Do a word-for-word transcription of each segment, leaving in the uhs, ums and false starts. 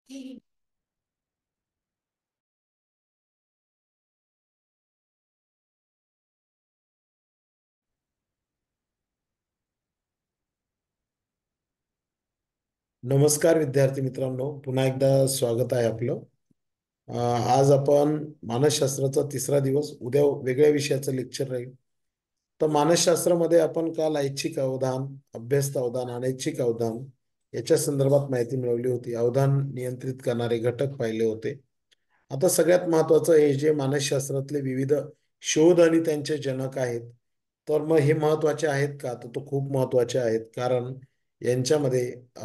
नमस्कार विद्यार्थी मित्रांनो, पुन्हा एकदा स्वागत आहे आपलं. अं, आज आपण मानसशास्त्राचा तिसरा दिवस, उद्या वेगळ्या विषयाचं लेक्चर राहील. तर मानसशास्त्रामध्ये आपण काल ऐच्छिक अवधान, अभ्यस्त अवधान, अनैच्छिक अवधान याच्या संदर्भात माहिती मिळवली होती. अवधान नियंत्रित करणारे घटक पाहिले होते. आता सगळ्यात महत्वाचं हे जे मानसशास्त्रातले विविध शोध आणि त्यांचे जनक आहेत, तर मग हे महत्वाचे आहेत का? तर तो खूप महत्वाचे आहेत. कारण यांच्यामध्ये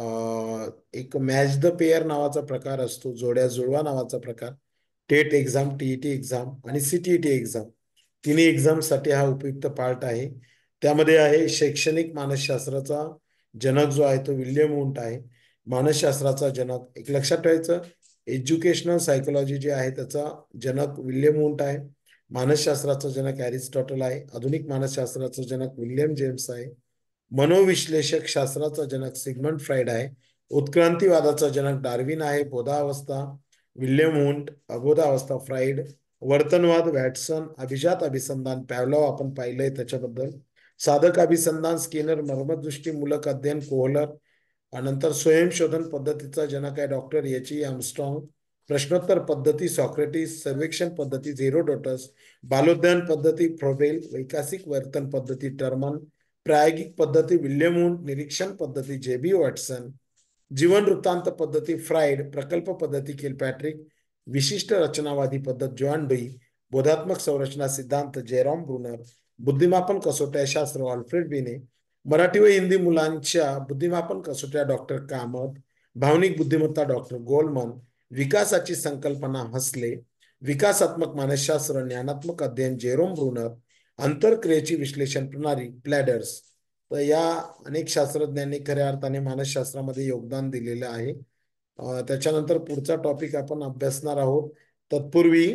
अं, एक मॅच द पेअर नावाचा प्रकार असतो, जोड्या जुळवा नावाचा प्रकार, टेट एक्झाम, टीईटी एक्झाम आणि सीटीईटी एक्झाम, तिन्ही एक्झामसाठी हा उपयुक्त पार्ट आहे. त्यामध्ये आहे शैक्षणिक मानसशास्त्राचा जनक जो आहे तो विल्यम वुंट आहे. मानसशास्त्राचा जनक एक लक्षात ठेवायचं, एज्युकेशनल सायकोलॉजी जे आहे त्याचा जनक विल्यम वुंट आहे. मानसशास्त्राचा जनक अरिस्टॉटल आहे. आधुनिक मानसशास्त्राचा जनक विल्यम जेम्स आहे. मनोविश्लेषक शास्त्राचा जनक सिग्मंड फ्राइड आहे. उत्क्रांतीवादाचा जनक डार्विन आहे. बोधावस्था विल्यम वुंट, अबोधावस्था फ्राइड, वर्तनवाद वॅटसन, अभिजात अभिसंधान पॅव्लॉव आपण पाहिलंय त्याच्याबद्दल, साधक अभिसंधान स्किनर, मर्मदृष्टी मूलक अध्ययन कोहलर, नंतर स्वयंशोधन पद्धतीचा जनक आहे डॉक्टर एच ई आर्मस्ट्रॉंग, प्रश्नोत्तर पद्धती सॉक्रेटिस, सर्वेक्षण पद्धती हेरोडोटस, बालोद्यान पद्धती फ्रोबेल, वैकासिक वर्तन पद्धती टर्मन, प्रायोगिक पद्धती विल्यम वुंट, निरीक्षण पद्धती जेबी वॉटसन, जीवन वृत्तांत पद्धती फ्राइड, प्रकल्प पद्धती किलपॅट्रिक, विशिष्ट रचनावादी पद्धत जॉन डुई, बोधात्मक संरचना सिद्धांत जेरॉम ब्रुनर, बुद्धिमापन कसोट्या शास्त्र ऑल्फ्रेड बिने, मराठी व हिंदी मुलांच्या बुद्धिमापन कसोट्या डॉक्टर कामत, भावनिक बुद्धिमत्ता डॉक्टर गोलमन, विकासाची संकल्पना हसले, विकासात्मक मानसशास्त्र ज्ञानात्मक अध्ययन जेरोम ब्रुनर, अंतरक्रियेची विश्लेषण प्रणाली प्लॅडर्स. तर या अनेक शास्त्रज्ञांनी खऱ्या अर्थाने मानसशास्त्रामध्ये योगदान दिलेलं आहे. अं, त्याच्यानंतर पुढचा टॉपिक आपण अभ्यासणार आहोत. तत्पूर्वी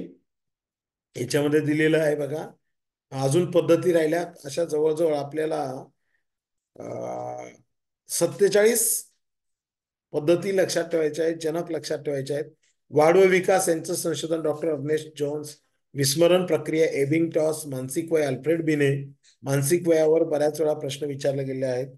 याच्यामध्ये दिलेलं आहे बघा, अजून पद्धती राहिल्या अशा जवळजवळ आपल्याला सत्तेचाळीस पद्धती लक्षात ठेवायच्या आहेत, जनक लक्षात ठेवायचे आहेत. वाढ व विकास यांचं संशोधन डॉक्टर अर्नेस्ट जोन्स, विस्मरण प्रक्रिया एबिंगटॉस, मानसिक वय अल्फ्रेड बिने. मानसिक वयावर बऱ्याच वेळा प्रश्न विचारले गेले आहेत.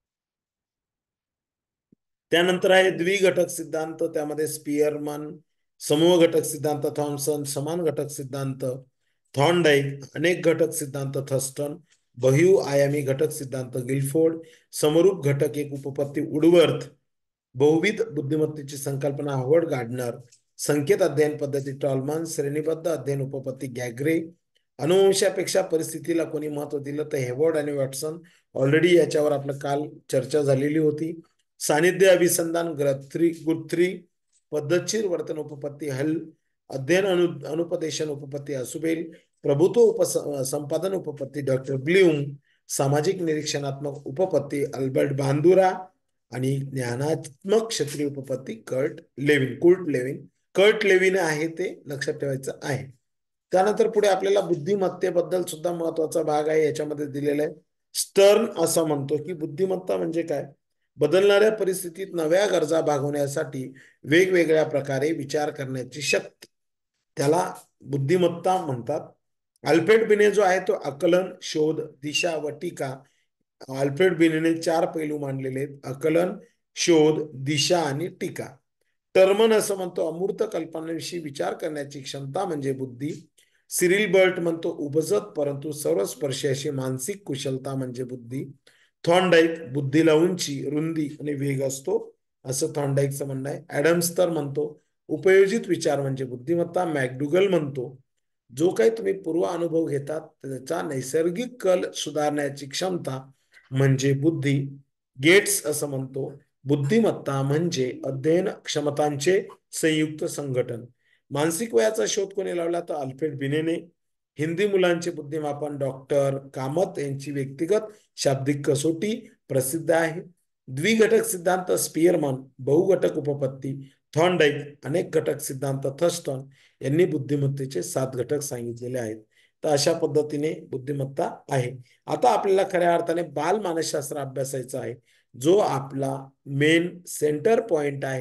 त्यानंतर आहे द्विघटक सिद्धांत, त्यामध्ये स्पियरमन, समूह घटक सिद्धांत थॉम्सन, समान घटक सिद्धांत थॉर्नडाईक, अनेक घटक सिद्धांत थर्स्टन, बहुआयामी घटक सिद्धांत गिलफोर्ड, समरूप घटक एक उपपत्ती वुडवर्थ, बहुविध बुद्धिमत्तेची संकल्पना हार्वर्ड गार्डनर, संकेत अध्ययन पद्धती टॉलमन, श्रेणीबद्ध अध्ययन उपपत्ती गॅग्रे, अनुवंशापेक्षा परिस्थितीला कोणी महत्व दिलं तर हेवॉर्ड आणि वॉटसन. ऑलरेडी याच्यावर आपलं काल चर्चा झालेली होती. सानिध्य अभिसंधान ग्रथ्री गुथ्री, पद्धतशीर वर्तन उपपत्ती हल, अध्ययन अनु अनुपदेशन उपपत्ती असुबेल, प्रभुत्व उपस संपादन उपपत्ती डॉक्टर ब्ल्यूम, सामाजिक निरीक्षणात्मक उपपत्ती अल्बर्ट बांदुरा आणि ज्ञानात्मक क्षत्रिय उपपत्ती Kurt Lewin Kurt Lewin Kurt Lewin आहे ते लक्षात ठेवायचं आहे. त्यानंतर पुढे आपल्याला बुद्धिमत्तेबद्दल सुद्धा महत्वाचा भाग आहे, याच्यामध्ये दिलेला आहे. स्टर्न असं म्हणतो की बुद्धिमत्ता म्हणजे काय? बदलणाऱ्या परिस्थितीत नव्या गरजा भागवण्यासाठी वेगवेगळ्या प्रकारे विचार करण्याची शक्ती, त्याला बुद्धिमत्ता म्हणतात. अल्फ्रेड बिने जो आहे तो आकलन, शोध, दिशा व टीका. अल्फ्रेड बिनेने चार पैलू मांडलेले आहेत: आकलन, शोध, दिशा आणि टीका. टर्मन असं म्हणतो अमूर्त कल्पनांविषयी विचार करण्याची क्षमता म्हणजे बुद्धी. सिरिल बर्ट म्हणतो उपजत परंतु सर्वस्पर्शी अशी मानसिक कुशलता म्हणजे बुद्धी. थॉर्नडाईक बुद्धीला उंची, रुंदी आणि वेग असतो असं थॉर्नडाईकचं म्हणणं आहे. ऍडम्स तर म्हणतो उपयोजित विचार म्हणजे बुद्धिमत्ता. मॅकडुगल म्हणतो जो काही तुम्ही पूर्व अनुभव घेतात त्याचा नैसर्गिक कल सुधारण्याची क्षमता म्हणजे बुद्धी. गेट्स असं म्हणतो बुद्धिमत्ता म्हणजे अध्ययन क्षमतांचे संयुक्त संघटन. मानसिक वयाचा शोध कोणी लावला तर अल्फ्रेड बिनेने. हिंदी मुलांचे बुद्धिमापन डॉक्टर कामत यांची व्यक्तिगत शाब्दिक कसोटी प्रसिद्ध आहे. द्विघटक सिद्धांत स्पियरमन, बहुघटक उपपत्ती थॉर्नडाईक, अनेक घटक सिद्धांत थर्स्टन यांनी बुद्धिमत्तेचे सात घटक सांगितलेले आहेत. तर अशा पद्धतीने बुद्धिमत्ता आहे. आता आपल्याला खऱ्या अर्थाने बाल मानसशास्त्र अभ्यासायचं आहे, जो आपला मेन सेंटर पॉइंट आहे.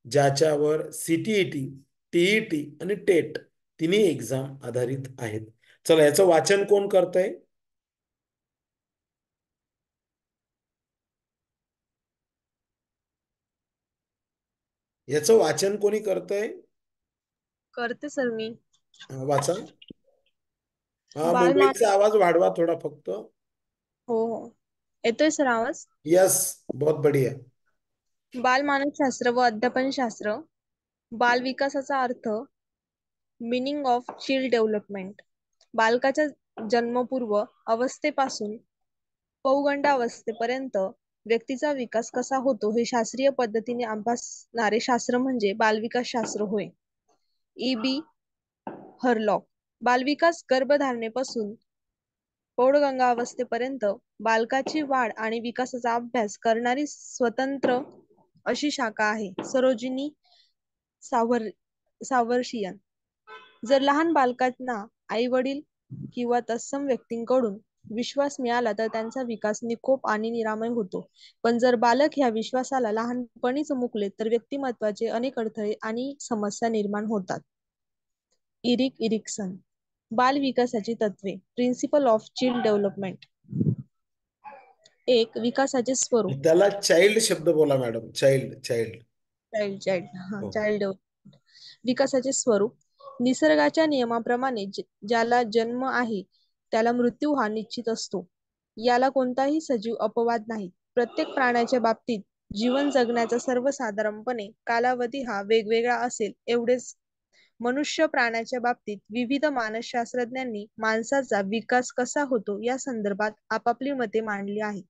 ज्याच्यावर सीटीईटी, टीईटी आणि टेट तिन्ही एक्झाम आधारित आहेत. चला, याचं वाचन कोण करतंय? याचं वाचन कोणी करतंय? करते सर मी. हा, वाचा. हा, बालमान मोबाईलचा आवाज वाढवा थोडा फक्त. हो हो, येतोय सर आवाज? यस, बहुत बढ़िया. बालमानसशास्त्र व अध्यापनशास्त्र. बाल विकासाचा अर्थ. Meaning of child development. बालकाच्या जन्मपूर्व अवस्थेपासून पौगंडावस्थेपर्यंत व्यक्तीचा विकास कसा होतो हे शास्त्रीय पद्धतीने अभ्यासणारे शास्त्र म्हणजे बालविकास शास्त्र होय. E B Hurlock. बालविकास गर्भधारणेपासून पौगंडा अवस्थेपर्यंत बालकाची वाढ आणि विकासाचा अभ्यास करणारी स्वतंत्र अशी शाखा आहे. सरोजिनी सावर सावर्शियन. जर लहान बालकांना आई वडील किंवा तत्सम व्यक्तींकडून विश्वास मिळाला तर त्यांचा विकास निकोप आणि निरामय होतो. पण जर बालक ह्या विश्वासाला लहानपणीच मुकले तर व्यक्तिमत्वाचे अनेक अडथळे आणि समस्या निर्माण होतात. Erik Erikson. बाल विकासाची तत्वे. Principle of child development. एक, विकासाचे स्वरूप. त्याला चाइल्ड शब्द बोला madam. Child child child child हा हो. Child development. विकासाचे स्वरूप. निसर्गाच्या नियमाप्रमाणे ज्याला जन्म आहे त्याला मृत्यू हा निश्चित असतो. याला कोणताही सजीव अपवाद नाही. प्रत्येक प्राण्याच्या बाबतीत जीवन जगण्याचा सर्वसाधारणपणे कालावधी हा वेगवेगळा असेल एवढेच मनुष्य प्राण्याच्या बाबतीत विविध मानसशास्त्रज्ञांनी माणसाचा विकास कसा होतो या संदर्भात आपापली मते मांडली आहेत.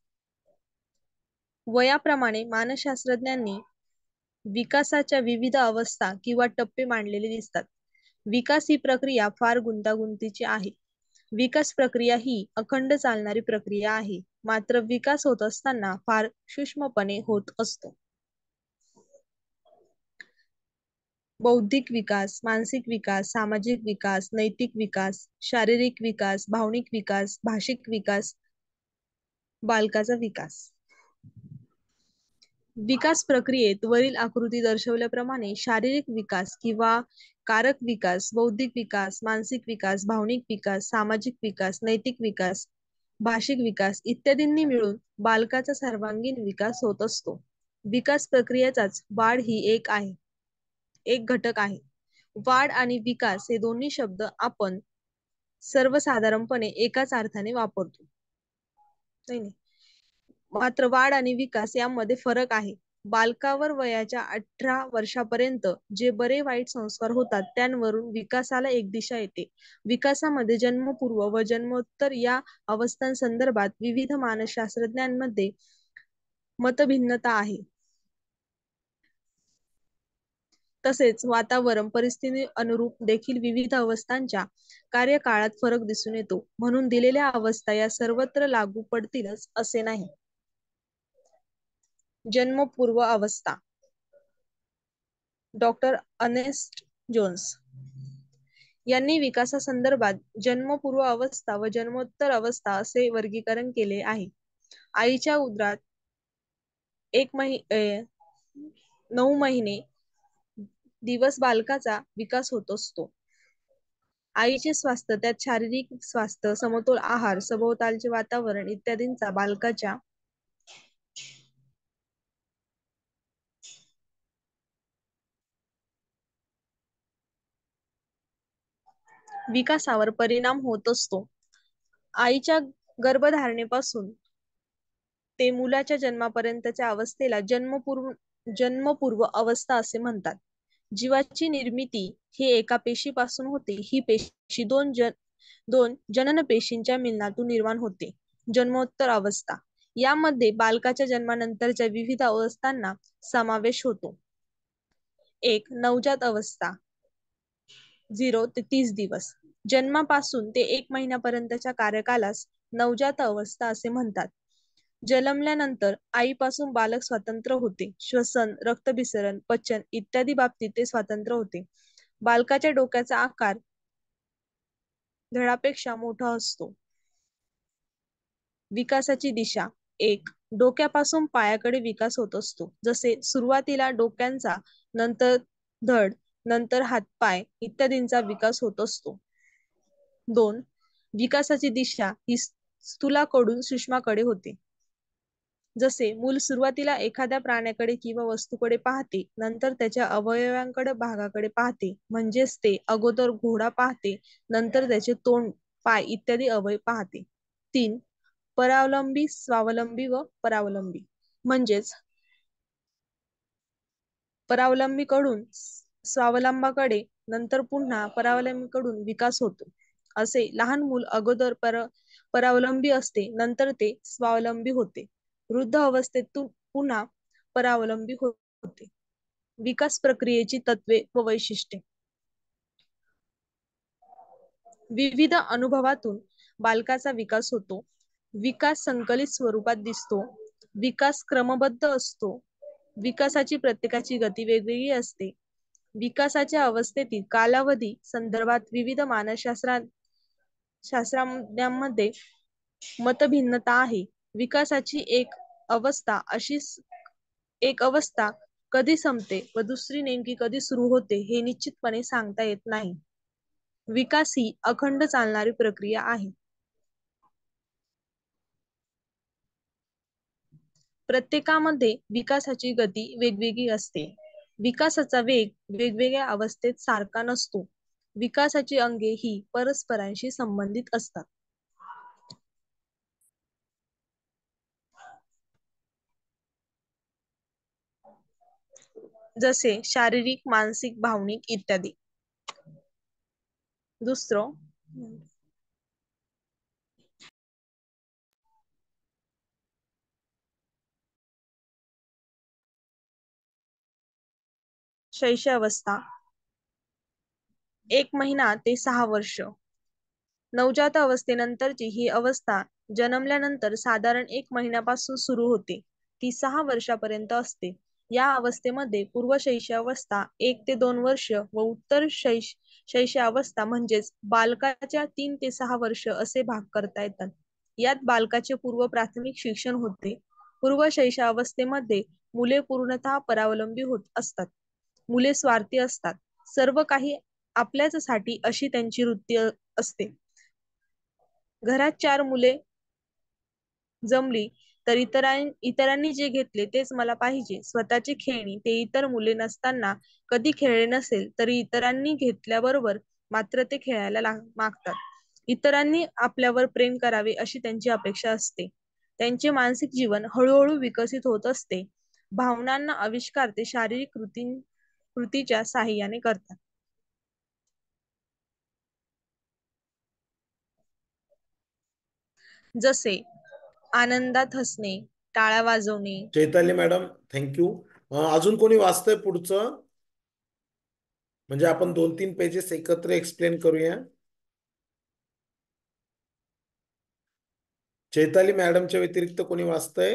वयाप्रमाणे मानसशास्त्रज्ञांनी विकासाच्या विविध अवस्था किंवा टप्पे मांडलेले दिसतात. विकास ही प्रक्रिया फार गुंतागुंतीची आहे. विकास प्रक्रिया ही अखंड चालणारी प्रक्रिया आहे. मात्र विकास होत असताना फार सूक्ष्मपणे होत असतो. बौद्धिक विकास, मानसिक विकास, सामाजिक विकास, नैतिक विकास, शारीरिक विकास, भावनिक विकास, भाषिक विकास, बालकाचा विकास. विकास प्रक्रियेत वरील आकृती दर्शवल्याप्रमाणे शारीरिक विकास किंवा कारक विकास, बौद्धिक विकास, मानसिक विकास, भावनिक विकास, सामाजिक विकास, नैतिक विकास, भाषिक विकास इत्यादींनी मिळून बालकाचा सर्वांगीण विकास होत असतो. विकास प्रक्रियेचाच वाढ ही एक आहे एक घटक आहे. वाढ आणि विकास हे दोन्ही शब्द आपण सर्वसाधारणपणे एकाच अर्थाने वापरतो. नाही नाही मात्र वाढ आणि विकास यामध्ये फरक आहे. बालकावर वयाच्या अठरा वर्षापर्यंत जे बरे वाईट संस्कार होतात त्यांवरून विकासाला एक दिशा येते. विकासामध्ये जन्मपूर्व व जन्मोत्तर या अवस्थांसंदर्भात विविध मानसशास्त्रज्ञांमध्ये मतभिन्नता आहे. तसेच वातावरण परिस्थिती अनुरूप देखील विविध अवस्थांच्या कार्यकाळात फरक दिसून येतो. म्हणून दिलेल्या अवस्था या सर्वत्र लागू पडतीलच असे नाही. जन्मपूर्व अवस्था. डॉक्टर अर्नेस्ट जोन्स यांनी विकासासंदर्भात जन्मपूर्व अवस्था व जन्मोत्तर अवस्था असे वर्गीकरण केले आहे. आईच्या उदरात एक महि नऊ महिने दिवस बालकाचा विकास होत असतो. आईचे स्वास्थ्य त्यात शारीरिक स्वास्थ्य, समतोल आहार, सभोवतालचे वातावरण इत्यादींचा बालकाच्या विकासावर परिणाम होत असतो. आईच्या गर्भधारणेपासून ते मुलाच्या जन्मापर्यंतच्या अवस्थेला जन्मपूर्व जन्मपूर्व अवस्था असे म्हणतात. जीवाची निर्मिती ही एका पेशीपासून होते. ही पेशी दोन जन दोन जनन पेशींच्या मिलनातून निर्माण होते. जन्मोत्तर अवस्था यामध्ये बालकाच्या जन्मानंतरच्या विविध अवस्थांना समावेश होतो. एक, नवजात अवस्था झिरो ते तीस दिवस. जन्मापासून ते एक महिन्यापर्यंतच्या कार्यकालास नवजात अवस्था असे म्हणतात. जन्मल्यानंतर आईपासून बालक स्वतंत्र होते. श्वसन, रक्तभिसरण, पचन इत्यादी बाबतीत ते स्वतंत्र होते. बालकाच्या डोक्याचा आकार धडापेक्षा मोठा असतो. विकासाची दिशा. एक, डोक्यापासून पायाकडे विकास होत असतो. जसे सुरुवातीला डोक्यांचा, नंतर धड, नंतर हातपाय इत्यादींचा विकास होत असतो. दोन, विकासाची दिशा ही स्थूलाकडून सूक्ष्माकडे होते. जसे मूल सुरुवातीला एखाद्या प्राण्याकडे किंवा वस्तूकडे पाहते, नंतर त्याच्या अवयवांकडे भागाकडे पाहते. म्हणजेच ते अगोदर घोडा पाहते, नंतर त्याचे तोंड, पाय इत्यादी अवयव पाहते. तीन, परावलंबी, स्वावलंबी व परावलंबी. म्हणजेच परावलंबीकडून स्वावलंबाकडे, नंतर पुन्हा परावलंबीकडून विकास होतो. असे लहान मूल अगोदर पर परावलंबी असते, नंतर ते स्वावलंबी होते. वृद्ध अवस्थेतून पुन्हा परावलंबी होते. विकास प्रक्रियेची तत्वे व वैशिष्ट्ये. विविध अनुभवातून बालकाचा विकास होतो. विकास संकलित स्वरूपात दिसतो. विकास क्रमबद्ध असतो. विकासाची प्रत्येकाची गती वेगवेगळी असते. विकासाच्या अवस्थेतील कालावधी संदर्भात विविध मानसशास्त्रात शास्त्रज्ञांमध्ये मतभिन्नता आहे. विकासाची एक अवस्था अशी एक अवस्था कधी संपते व दुसरी नेमकी कधी सुरू होते हे निश्चितपणे सांगता येत नाही. विकास ही अखंड चालणारी प्रक्रिया आहे. प्रत्येकामध्ये विकासाची गती वेगवेगळी असते. विकासाचा वेग वेगवेगळ्या अवस्थेत सारखा नसतो. विकासाची अंगे ही परस्परांशी संबंधित असतात. जसे शारीरिक, मानसिक, भावनिक इत्यादी. दुसरं शैशवावस्था, एक महिना ते सहा वर्ष. नवजात अवस्थेनंतरची ही अवस्था जन्मल्यानंतर साधारण एक महिन्यापासून सुरू होते. ती सहा वर्षापर्यंत असते. या अवस्थेमध्ये पूर्व शैशवावस्था एक ते दोन वर्ष व उत्तर शैश शैशवावस्था म्हणजेच बालकाच्या तीन ते सहा वर्ष असे भाग करता येतात. यात बालकाचे पूर्व प्राथमिक शिक्षण होते. पूर्व शैशवावस्थेमध्ये मुले पूर्णतः परावलंबी होत असतात. मुले स्वार्थी असतात. सर्व काही आपल्याच साठी अशी त्यांची वृत्ती असते. घरात चार मुले जमली तर इतरां इतरांनी जे घेतले तेच मला पाहिजे. स्वतःची खेळणी ते इतर मुले नसताना कधी खेळले नसेल तरी इतरांनी घेतल्याबरोबर मात्र ते खेळायला मागतात. इतरांनी आपल्यावर प्रेम करावे अशी त्यांची अपेक्षा असते. त्यांचे मानसिक जीवन हळूहळू विकसित होत असते. भावनांना आविष्कार ते शारीरिक कृती कृतीच्या साहाय्याने करतात. जसे आनंदात हसणे, टाळ्या वाजवणे. Chaitali madam, thank you. अजून कोणी वाचतंय पुढचं? म्हणजे आपण दोन तीन पेजेस एकत्र एक्सप्लेन करूया. चैताली मॅडमच्या व्यतिरिक्त कोणी वाचतंय?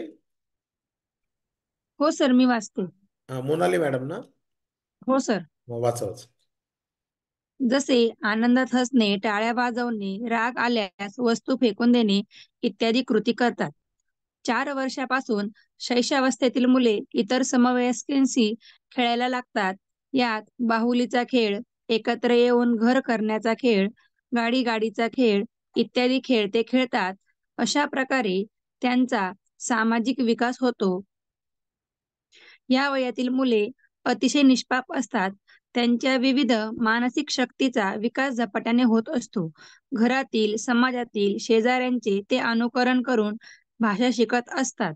हो सर, मी वाचते. मोनाली मॅडम ना? हो सर. वाचा वाचा. जसे आनंदात हसणे, टाळ्या वाजवणे, राग आल्यास वस्तू फेकून देणे इत्यादी कृती करतात. चार वर्षापासून शैशवावस्थेतील मुले इतर समवयस्कांशी खेळायला लागतात. यात बाहुलीचा खेळ, एकत्र येऊन घर करण्याचा खेळ, गाडी गाडीचा खेळ इत्यादी खेळ ते खेळतात. अशा प्रकारे त्यांचा सामाजिक विकास होतो. या वयातील मुले अतिशय निष्पाप असतात. त्यांच्या विविध मानसिक शक्तीचा विकास झपाट्याने होत असतो. घरातील, समाजातील, शेजाऱ्यांचे ते अनुकरण करून भाषा शिकत असतात.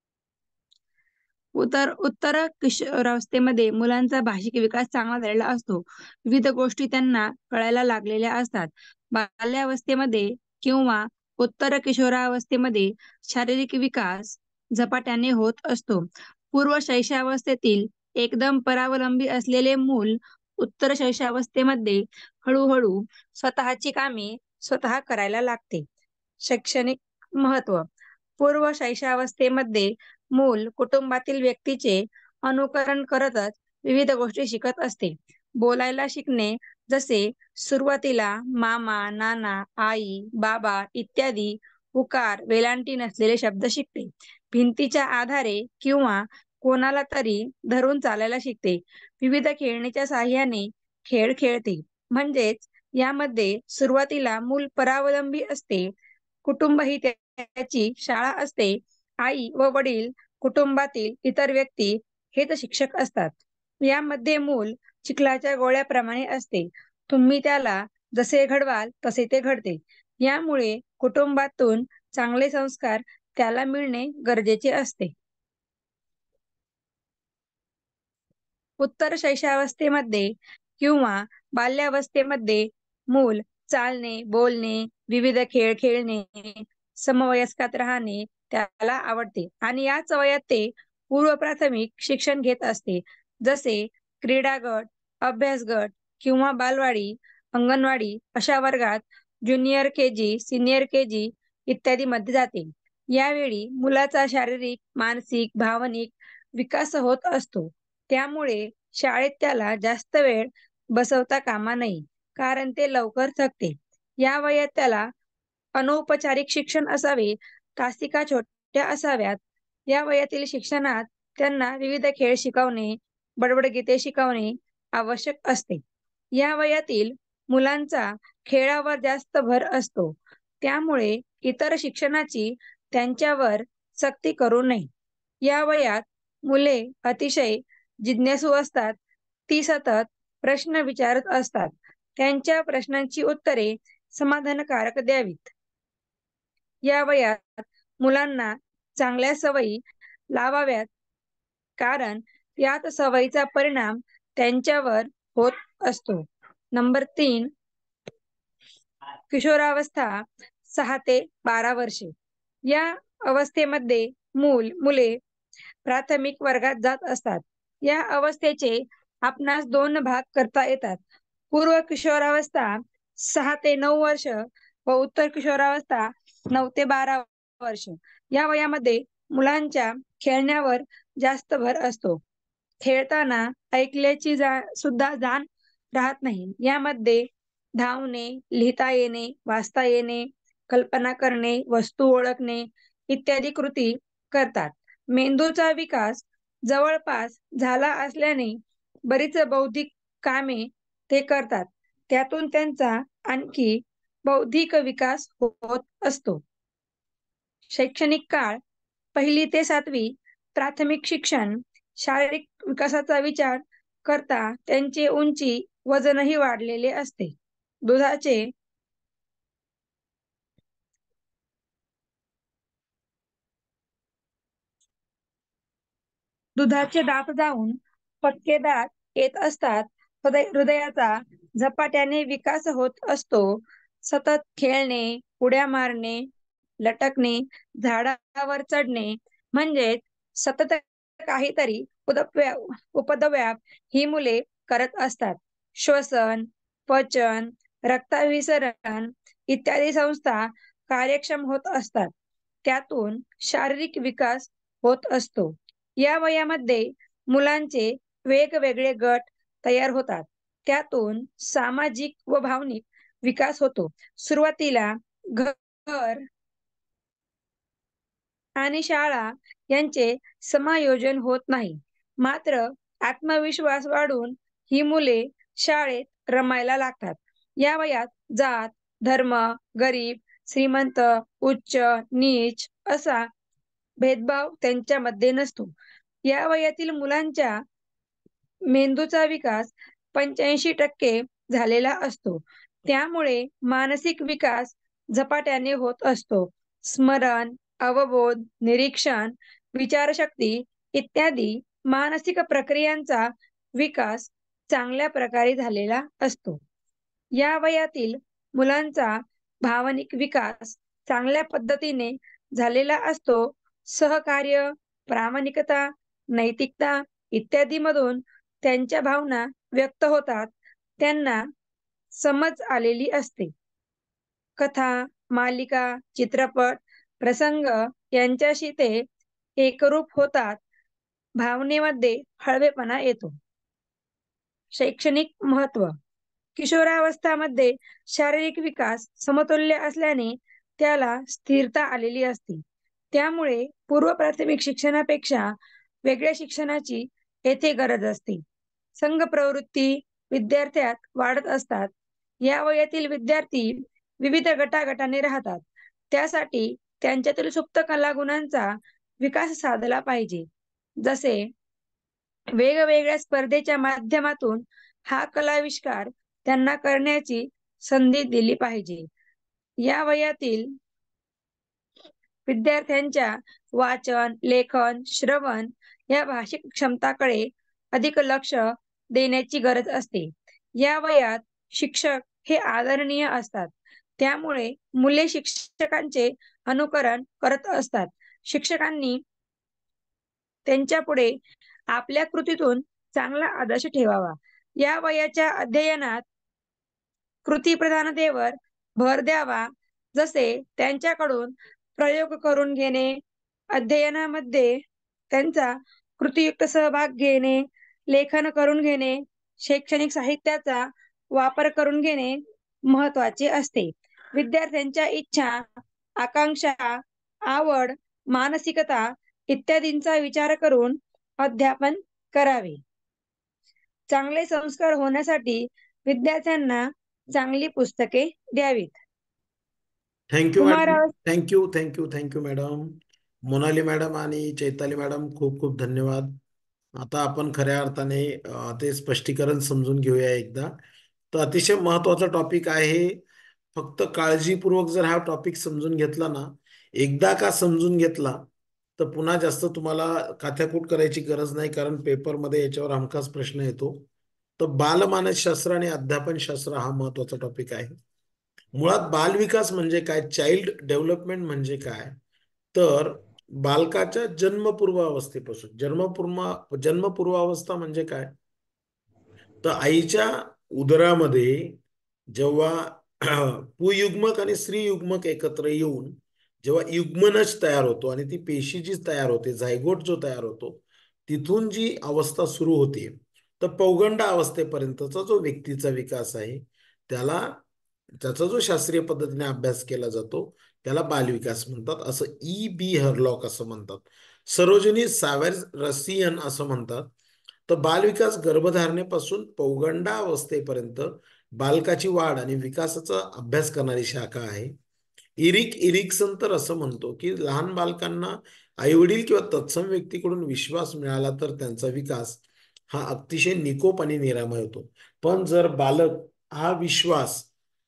उत्तर उत्तर किशोरावस्थेमध्ये मुलांचा भाषिक विकास चांगला झालेला असतो. विविध गोष्टी त्यांना कळायला लागलेल्या असतात. बाल्यावस्थेमध्ये किंवा उत्तर किशोरावस्थेमध्ये शारीरिक विकास झपाट्याने होत असतो. पूर्व शैशवावस्थेतील एकदम परावलंबी असलेले मूल उत्तर शैशवावस्थेमध्ये हळूहळू स्वतःची कामे स्वतः करायला लागते. शैक्षणिक महत्व. पूर्व शैशवावस्थेमध्ये मूल कुटुंबातील व्यक्तीचे अनुकरण करतच विविध गोष्टी शिकत असते. बोलायला शिकणे, जसे सुरुवातीला मामा, नाना, आई, बाबा इत्यादी उकार वेलांटी नसलेले शब्द शिकते. भिंतीच्या आधारे किंवा कोणाला तरी धरून चालायला शिकते. विविध खेळणीच्या साहाय्याने खेळ खेळते. म्हणजेच यामध्ये सुरुवातीला मूल परावलंबी असते. कुटुंब ही त्याची शाळा असते. आई व वडील, कुटुंबातील इतर व्यक्ती हेच शिक्षक असतात. यामध्ये मूल चिखलाच्या गोळ्याप्रमाणे असते. तुम्ही त्याला जसे घडवाल तसे ते घडते. यामुळे कुटुंबातून चांगले संस्कार त्याला मिळणे गरजेचे असते. उत्तर शैशवावस्थेमध्ये किंवा बाल्यावस्थेमध्ये मूल चालणे, बोलणे, विविध खेळ खेळणे, समवयस्कात राहणे त्याला आवडते आणि याच वयात ते पूर्व प्राथमिक शिक्षण घेत असते. जसे क्रीडा गट, अभ्यास गट किंवा बालवाडी, अंगणवाडी अशा वर्गात ज्युनियर केजी, सिनियर केजी इत्यादी मध्ये जाते. यावेळी मुलाचा शारीरिक, मानसिक, भावनिक विकास होत असतो. त्यामुळे शाळेत त्याला जास्त वेळ बसवता कामा नये, कारण ते लवकर थकते. या वयात त्याला अनौपचारिक शिक्षण असावे, तासिका छोट्या असाव्यात. या वयातील शिक्षणात त्यांना विविध खेळ शिकवणे, बडबड गीते शिकवणे आवश्यक असते. या वयातील मुलांचा खेळावर जास्त भर असतो. त्यामुळे इतर शिक्षणाची त्यांच्यावर सक्ती करू नये. या वयात मुले अतिशय जिज्ञासू असतात. ती सतत प्रश्न विचारत असतात. त्यांच्या प्रश्नांची उत्तरे समाधानकारक द्यावीत. या वयात मुलांना चांगल्या सवयी लावाव्यात, कारण यात सवयीचा परिणाम त्यांच्यावर होत असतो. नंबर तीन, किशोरावस्था सहा ते बारा वर्षे. या अवस्थेमध्ये मूल मुले प्राथमिक वर्गात जात असतात. या अवस्थेचे आपणास दोन भाग करता येतात. पूर्व किशोरावस्था सहा ते नऊ वर्ष व उत्तर किशोरावस्था नऊ ते बारा वर्ष. या वयामध्ये मुलांच्या खेळण्यावर जास्त भर असतो. खेळताना ऐकल्याची जा सुद्धा जाण राहत नाही. यामध्ये धावणे, लिहिता येणे, वाचता येणे, कल्पना करणे, वस्तू ओळखणे इत्यादी कृती करतात. मेंदूचा विकास जवळपास झाला असल्याने बरीच बौद्धिक कामे ते करतात. त्यातून त्यांचा आणखी बौद्धिक विकास होत असतो. शैक्षणिक काळ पहिली ते सातवी प्राथमिक शिक्षण. शारीरिक विकासाचा विचार करता त्यांचे उंची, वजनही वाढलेले असते. दुधाचे दुधाचे दात जाऊन पक्के दात येत असतात. हृदय हृदयाचा झपाट्याने विकास होत असतो. सतत खेळणे, उड्या मारणे, लटकणे, झाडावर चढणे म्हणजेच सतत काहीतरी उपद्व्याप उपद्व्याप ही मुले करत असतात. श्वसन, पचन, रक्ताभिसरण इत्यादी संस्था कार्यक्षम होत असतात. त्यातून शारीरिक विकास होत असतो. या वयामध्ये मुलांचे वेगवेगळे गट तयार होतात. त्यातून सामाजिक व भावनिक विकास होतो. सुरुवातीला घर आणि शाळा यांचे समायोजन होत नाही. मात्र आत्मविश्वास वाढून ही मुले शाळेत रमायला लागतात. या वयात जात, धर्म, गरीब, श्रीमंत, उच्च, नीच असा भेदभाव त्यांच्यामध्ये नसतो. या वयातील मुलांच्या मेंदूचा विकास पंच्याऐंशी टक्के झालेला असतो. त्यामुळे मानसिक विकास झपाट्याने होत असतो. स्मरण, अवबोध, निरीक्षण, विचारशक्ती इत्यादी मानसिक प्रक्रियांचा विकास चांगल्या प्रकारे झालेला असतो. या वयातील मुलांचा भावनिक विकास चांगल्या पद्धतीने झालेला असतो. सहकार्य, प्रामाणिकता, नैतिकता इत्यादी मधून त्यांच्या भावना व्यक्त होतात. त्यांना समज आलेली असते. कथा, मालिका, चित्रपट, प्रसंग यांच्याशी ते एकरूप होतात. भावनेमध्ये हळवेपणा येतो. शैक्षणिक महत्त्व. किशोरावस्थामध्ये शारीरिक विकास समतुल्य असल्याने त्याला स्थिरता आलेली असते. त्यामुळे पूर्व प्राथमिक शिक्षणापेक्षा वेगळ्या शिक्षणाची येथे गरज असते. संघ प्रवृत्ती विद्यार्थ्यात वाढत असतात. या वयातील विद्यार्थी विविध गटागटाने राहतात. त्यासाठी त्यांच्यातील सुप्त कलागुणांचा विकास साधला पाहिजे. जसे वेगवेगळ्या स्पर्धेच्या माध्यमातून हा कलाविष्कार त्यांना करण्याची संधी दिली पाहिजे. या वयातील विद्यार्थ्यांच्या वाचन, लेखन, श्रवण या भाषिक क्षमताकडे अधिक लक्ष देण्याची गरज असते. या वयात शिक्षक हे आदरणीय असतात. त्यामुळे मुले शिक्षकांचे अनुकरण करत असतात. शिक्षकांनी त्यांच्या पुढे आपल्या कृतीतून चांगला आदर्श ठेवावा. या वयाच्या अध्ययनात कृतीप्रधानतेवर भर द्यावा. जसे त्यांच्याकडून प्रयोग करून घेणे, अध्ययनामध्ये त्यांचा कृतीयुक्त सहभाग घेणे, लेखन करून घेणे, शैक्षणिक साहित्याचा वापर करून घेणे महत्त्वाचे असते. विद्यार्थ्यांच्या इच्छा, आकांक्षा, आवड, मानसिकता इत्यादींचा विचार करून अध्यापन करावे. चांगले संस्कार होण्यासाठी विद्यार्थ्यांना चांगली पुस्तके द्यावीत. थँक्यू तुम्हाला madam. Thank you thank you thank you madam. Monali madam आणि चैताली मॅडम खूप खूप धन्यवाद. आता आपण खऱ्या अर्थाने अ, ते स्पष्टीकरण समजून घेऊया एकदा. तर अतिशय महत्वाचा टॉपिक आहे. फक्त काळजीपूर्वक जर हा टॉपिक समजून घेतला ना, एकदा का समजून घेतला तर पुन्हा जास्त तुम्हाला काथ्याकूट करायची गरज नाही, कारण पेपरमध्ये याच्यावर हमखास प्रश्न येतो. तर बालमानसशास्त्र आणि अध्यापनशास्त्र हा महत्वाचा टॉपिक आहे. मुळात बालविकास म्हणजे काय, चाइल्ड डेव्हलपमेंट म्हणजे काय, तर बालकाच्या जन्मपूर्व अवस्थेपासून, जन्मपूर्व जन्मपूर्व अवस्था म्हणजे काय, तर आईच्या उदरामध्ये जेव्हा पुयुग्मक आणि स्त्रीयुग्मक एकत्र येऊन जेव्हा युग्मनज तयार होतो आणि ती पेशी जी तयार होते, झायगोट जो तयार होतो, तिथून जी अवस्था सुरू होते, तर पौगंड अवस्थेपर्यंतचा जो व्यक्तीचा विकास आहे त्याला, त्याचा जो शास्त्रीय पद्धतीने अभ्यास केला जातो त्याला बालविकास म्हणतात. असं ई बी हरलॉक असं म्हणतात. सरोजिनी सावेर्स रसियन असं म्हणतात. तर बालविकास गर्भधारणेपासून पौगंडावस्थेपर्यंत बालकाची वाढ आणि विकासाचा अभ्यास करणारी शाखा आहे. इरिक इरिकसन तर असं म्हणतो की लहान बालकांना आईवडील किंवा तत्सम व्यक्तीकडून विश्वास मिळाला तर त्यांचा विकास हा अतिशय निकोप आणि निरामय होतो. पण जर बालक हा विश्वास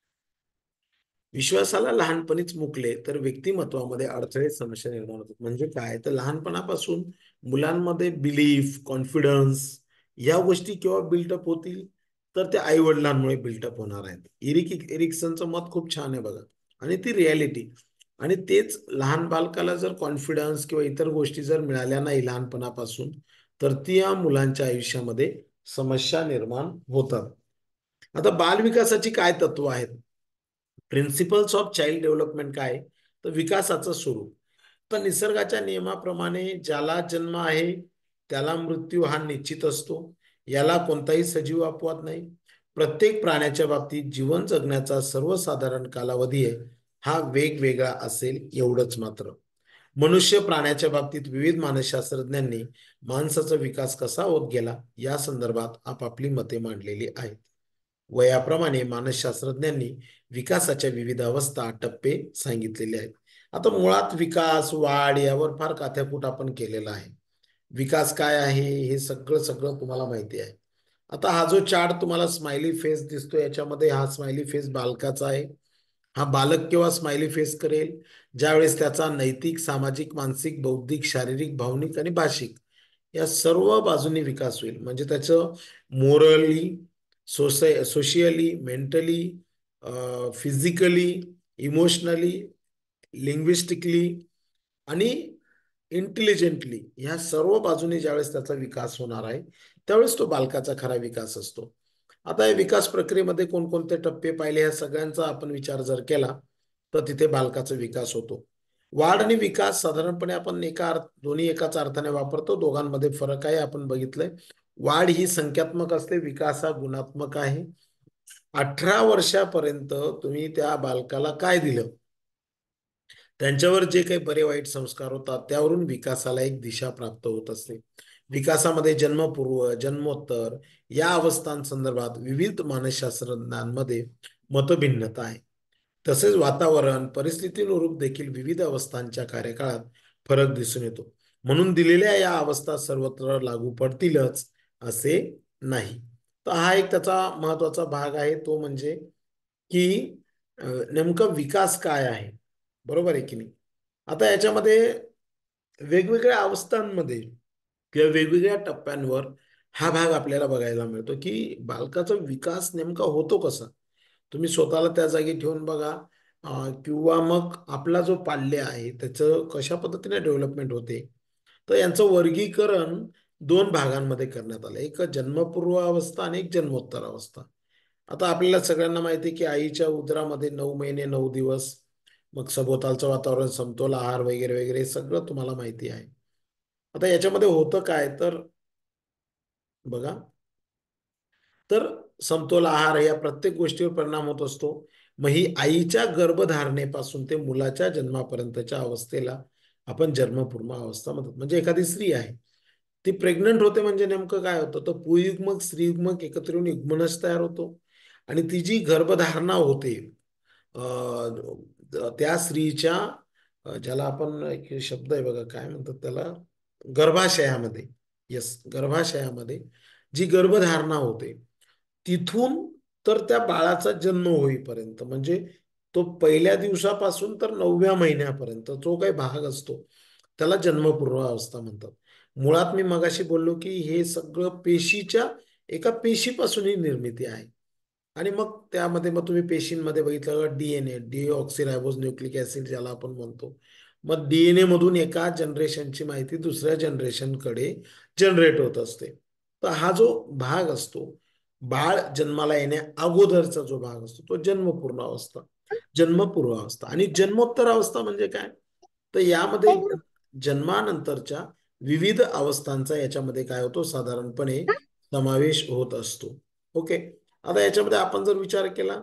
विश्वासाला लहानपणीच मुकले तर व्यक्तिमत्वामध्ये अडथळे, समस्या निर्माण होतात. म्हणजे काय, तर लहानपणापासून मुलांमध्ये बिलीफ, कॉन्फिडन्स या गोष्टी केव्हा बिल्टअप होतील, तर त्या आई वडिलांमुळे बिल्टअप होणार आहेत. इरिक इरिक्सनचं मत खूप छान आहे बघा, आणि ती रियालिटी. आणि तेच लहान बालकाला जर कॉन्फिडन्स किंवा इतर गोष्टी जर मिळाल्या नाही लहानपणापासून, तर त्या मुलांच्या आयुष्यामध्ये समस्या निर्माण होतात. आता बालविकासाची काय तत्व आहेत, प्रिन्सिपल्स ऑफ चाइल्ड डेव्हलपमेंट काय, तर विकासाचं स्वरूप. तर निसर्गाच्या नियमाप्रमाणे ज्याला जन्म आहे त्याला मृत्यू हा निश्चित असतो. याला कोणताही सजीव अपवाद नाही. प्रत्येक प्राण्याच्या बाबतीत जीवन जगण्याचा सर्वसाधारण कालावधी आहे हा वेगवेगळा असेल, एवढंच मात्र. मनुष्य प्राण्याच्या बाबतीत विविध मानसशास्त्रज्ञांनी माणसाचा विकास कसा होत गेला या संदर्भात आपापली मते मांडलेली आहेत. वयाप्रमाणे मानसशास्त्रज्ञांनी विकासाच्या विविध अवस्था, टप्पे सांगितलेले आहेत. आता मुळात विकास, वाढ यावर फार काथ्याकूट आपण केलेला आहे. विकास काय आहे हे सगळं सगळं तुम्हाला माहिती आहे. आता हा जो चार्ट तुम्हाला स्माइली फेस दिसतो, याच्यामध्ये हा स्माइली फेस बालकाचा आहे. हा बालक केव्हा स्माइली फेस करेल, ज्यावेळेस त्याचा नैतिक, सामाजिक, मानसिक, बौद्धिक, शारीरिक, भावनिक आणि भाषिक या सर्व बाजूनी विकास होईल. म्हणजे त्याचं मोरली, सोसाय socially, mentally, physically, emotionally, linguistically आणि इंटेलिजंटली ह्या सर्व बाजूने ज्यावेळेस त्याचा विकास होणार आहे त्यावेळेस तो बालकाचा खरा विकास असतो. आता या विकास प्रक्रियेमध्ये कोणकोणते टप्पे पाहिले या सगळ्यांचा आपण विचार जर केला तर तिथे बालकाचा विकास होतो. वाढ आणि विकास साधारणपणे आपण एका अर्थ दोन्ही एकाच अर्थाने वापरतो, दोघांमध्ये फरक आहे आपण बघितलंय. वाढ ही संख्यात्मक असते, विकास हा गुणात्मक आहे. अठरा वर्षापर्यंत तुम्ही त्या बालकाला काय दिलं त्यांच्यावर जे काही बरे वाईट संस्कार होतात त्यावरून विकासाला एक दिशा प्राप्त होत असते. विकासामध्ये जन्मपूर्व, जन्मोत्तर या अवस्थांसंदर्भात विविध मानसशास्त्रज्ञांमध्ये मतभिन्नता आहे. तसेच वातावरण परिस्थितीनुरूप देखील विविध अवस्थांच्या कार्यकाळात फरक दिसून येतो. म्हणून दिलेल्या या अवस्था सर्वत्र लागू पडतीलच असे नाही. तर हा एक त्याचा महत्वाचा भाग आहे, तो म्हणजे की नेमका विकास काय आहे, बरोबर आहे की नाही. आता याच्यामध्ये वेगवेगळ्या अवस्थांमध्ये किंवा वेगवेगळ्या टप्प्यांवर हा भाग आपल्याला बघायला मिळतो की बालकाचा विकास नेमका होतो कसा. तुम्ही स्वतःला त्या जागी ठेवून बघा, किंवा मग आपला जो पाल्य आहे त्याचं कशा पद्धतीने डेव्हलपमेंट होते. तर यांचं वर्गीकरण दोन भागांमध्ये करण्यात आलं, एक जन्मपूर्व अवस्था आणि एक जन्मोत्तर अवस्था. आता आपल्याला सगळ्यांना माहिती आहे की आईच्या उदरामध्ये नऊ महिने नऊ दिवस, मग सभोवतालचं वातावरण, समतोल आहार वगैरे वगैरे सगळं तुम्हाला माहिती आहे. आता याच्यामध्ये होतं काय तर बघा, तर समतोल आहार या प्रत्येक गोष्टीवर परिणाम होत असतो. मग ही आईच्या गर्भधारणेपासून ते मुलाच्या जन्मापर्यंतच्या अवस्थेला आपण जन्मपूर्व अवस्था म्हणतात. म्हणजे एखादी स्त्री आहे ती प्रेग्नंट होते म्हणजे नेमकं काय होतं, तर पुयुग्मक स्त्रीयुग्मक एकत्र येऊन युग्मनज तयार होतो आणि ती जी गर्भधारणा होते त्या स्त्रीच्या, ज्याला आपण एक शब्द आहे बघा काय म्हणतात त्याला, गर्भाशयामध्ये, यस गर्भाशयामध्ये जी गर्भधारणा होते तिथून तर त्या बाळाचा जन्म होईपर्यंत, म्हणजे तो पहिल्या दिवसापासून तर नवव्या महिन्यापर्यंत जो काही भाग असतो त्याला जन्मपूर्व अवस्था म्हणतात. मुळात मी मगाशी बोललो की हे सगळं पेशीच्या एका पेशीपासून ही निर्मिती आहे. आणि मग त्यामध्ये मग तुम्ही पेशींमध्ये बघितलं डीएनए, डीऑक्सिरायबोज न्यूक्लिक ऍसिड ज्याला आपण म्हणतो, मग डीएनए मधून एका जनरेशनची माहिती दुसऱ्या जनरेशनकडे जनरेट होत असते. तर हा जो भाग असतो बाळ जन्माला येण्या अगोदरचा जो भाग असतो तो जन्मपूर्ण अवस्था, जन्मपूर्व अवस्था. आणि जन्मोत्तर अवस्था म्हणजे काय, तर यामध्ये जन्मानंतरच्या विविध अवस्थांचा याच्यामध्ये काय होतो साधारणपणे समावेश होत असतो. ओके. आता याच्यामध्ये आपण जर विचार केला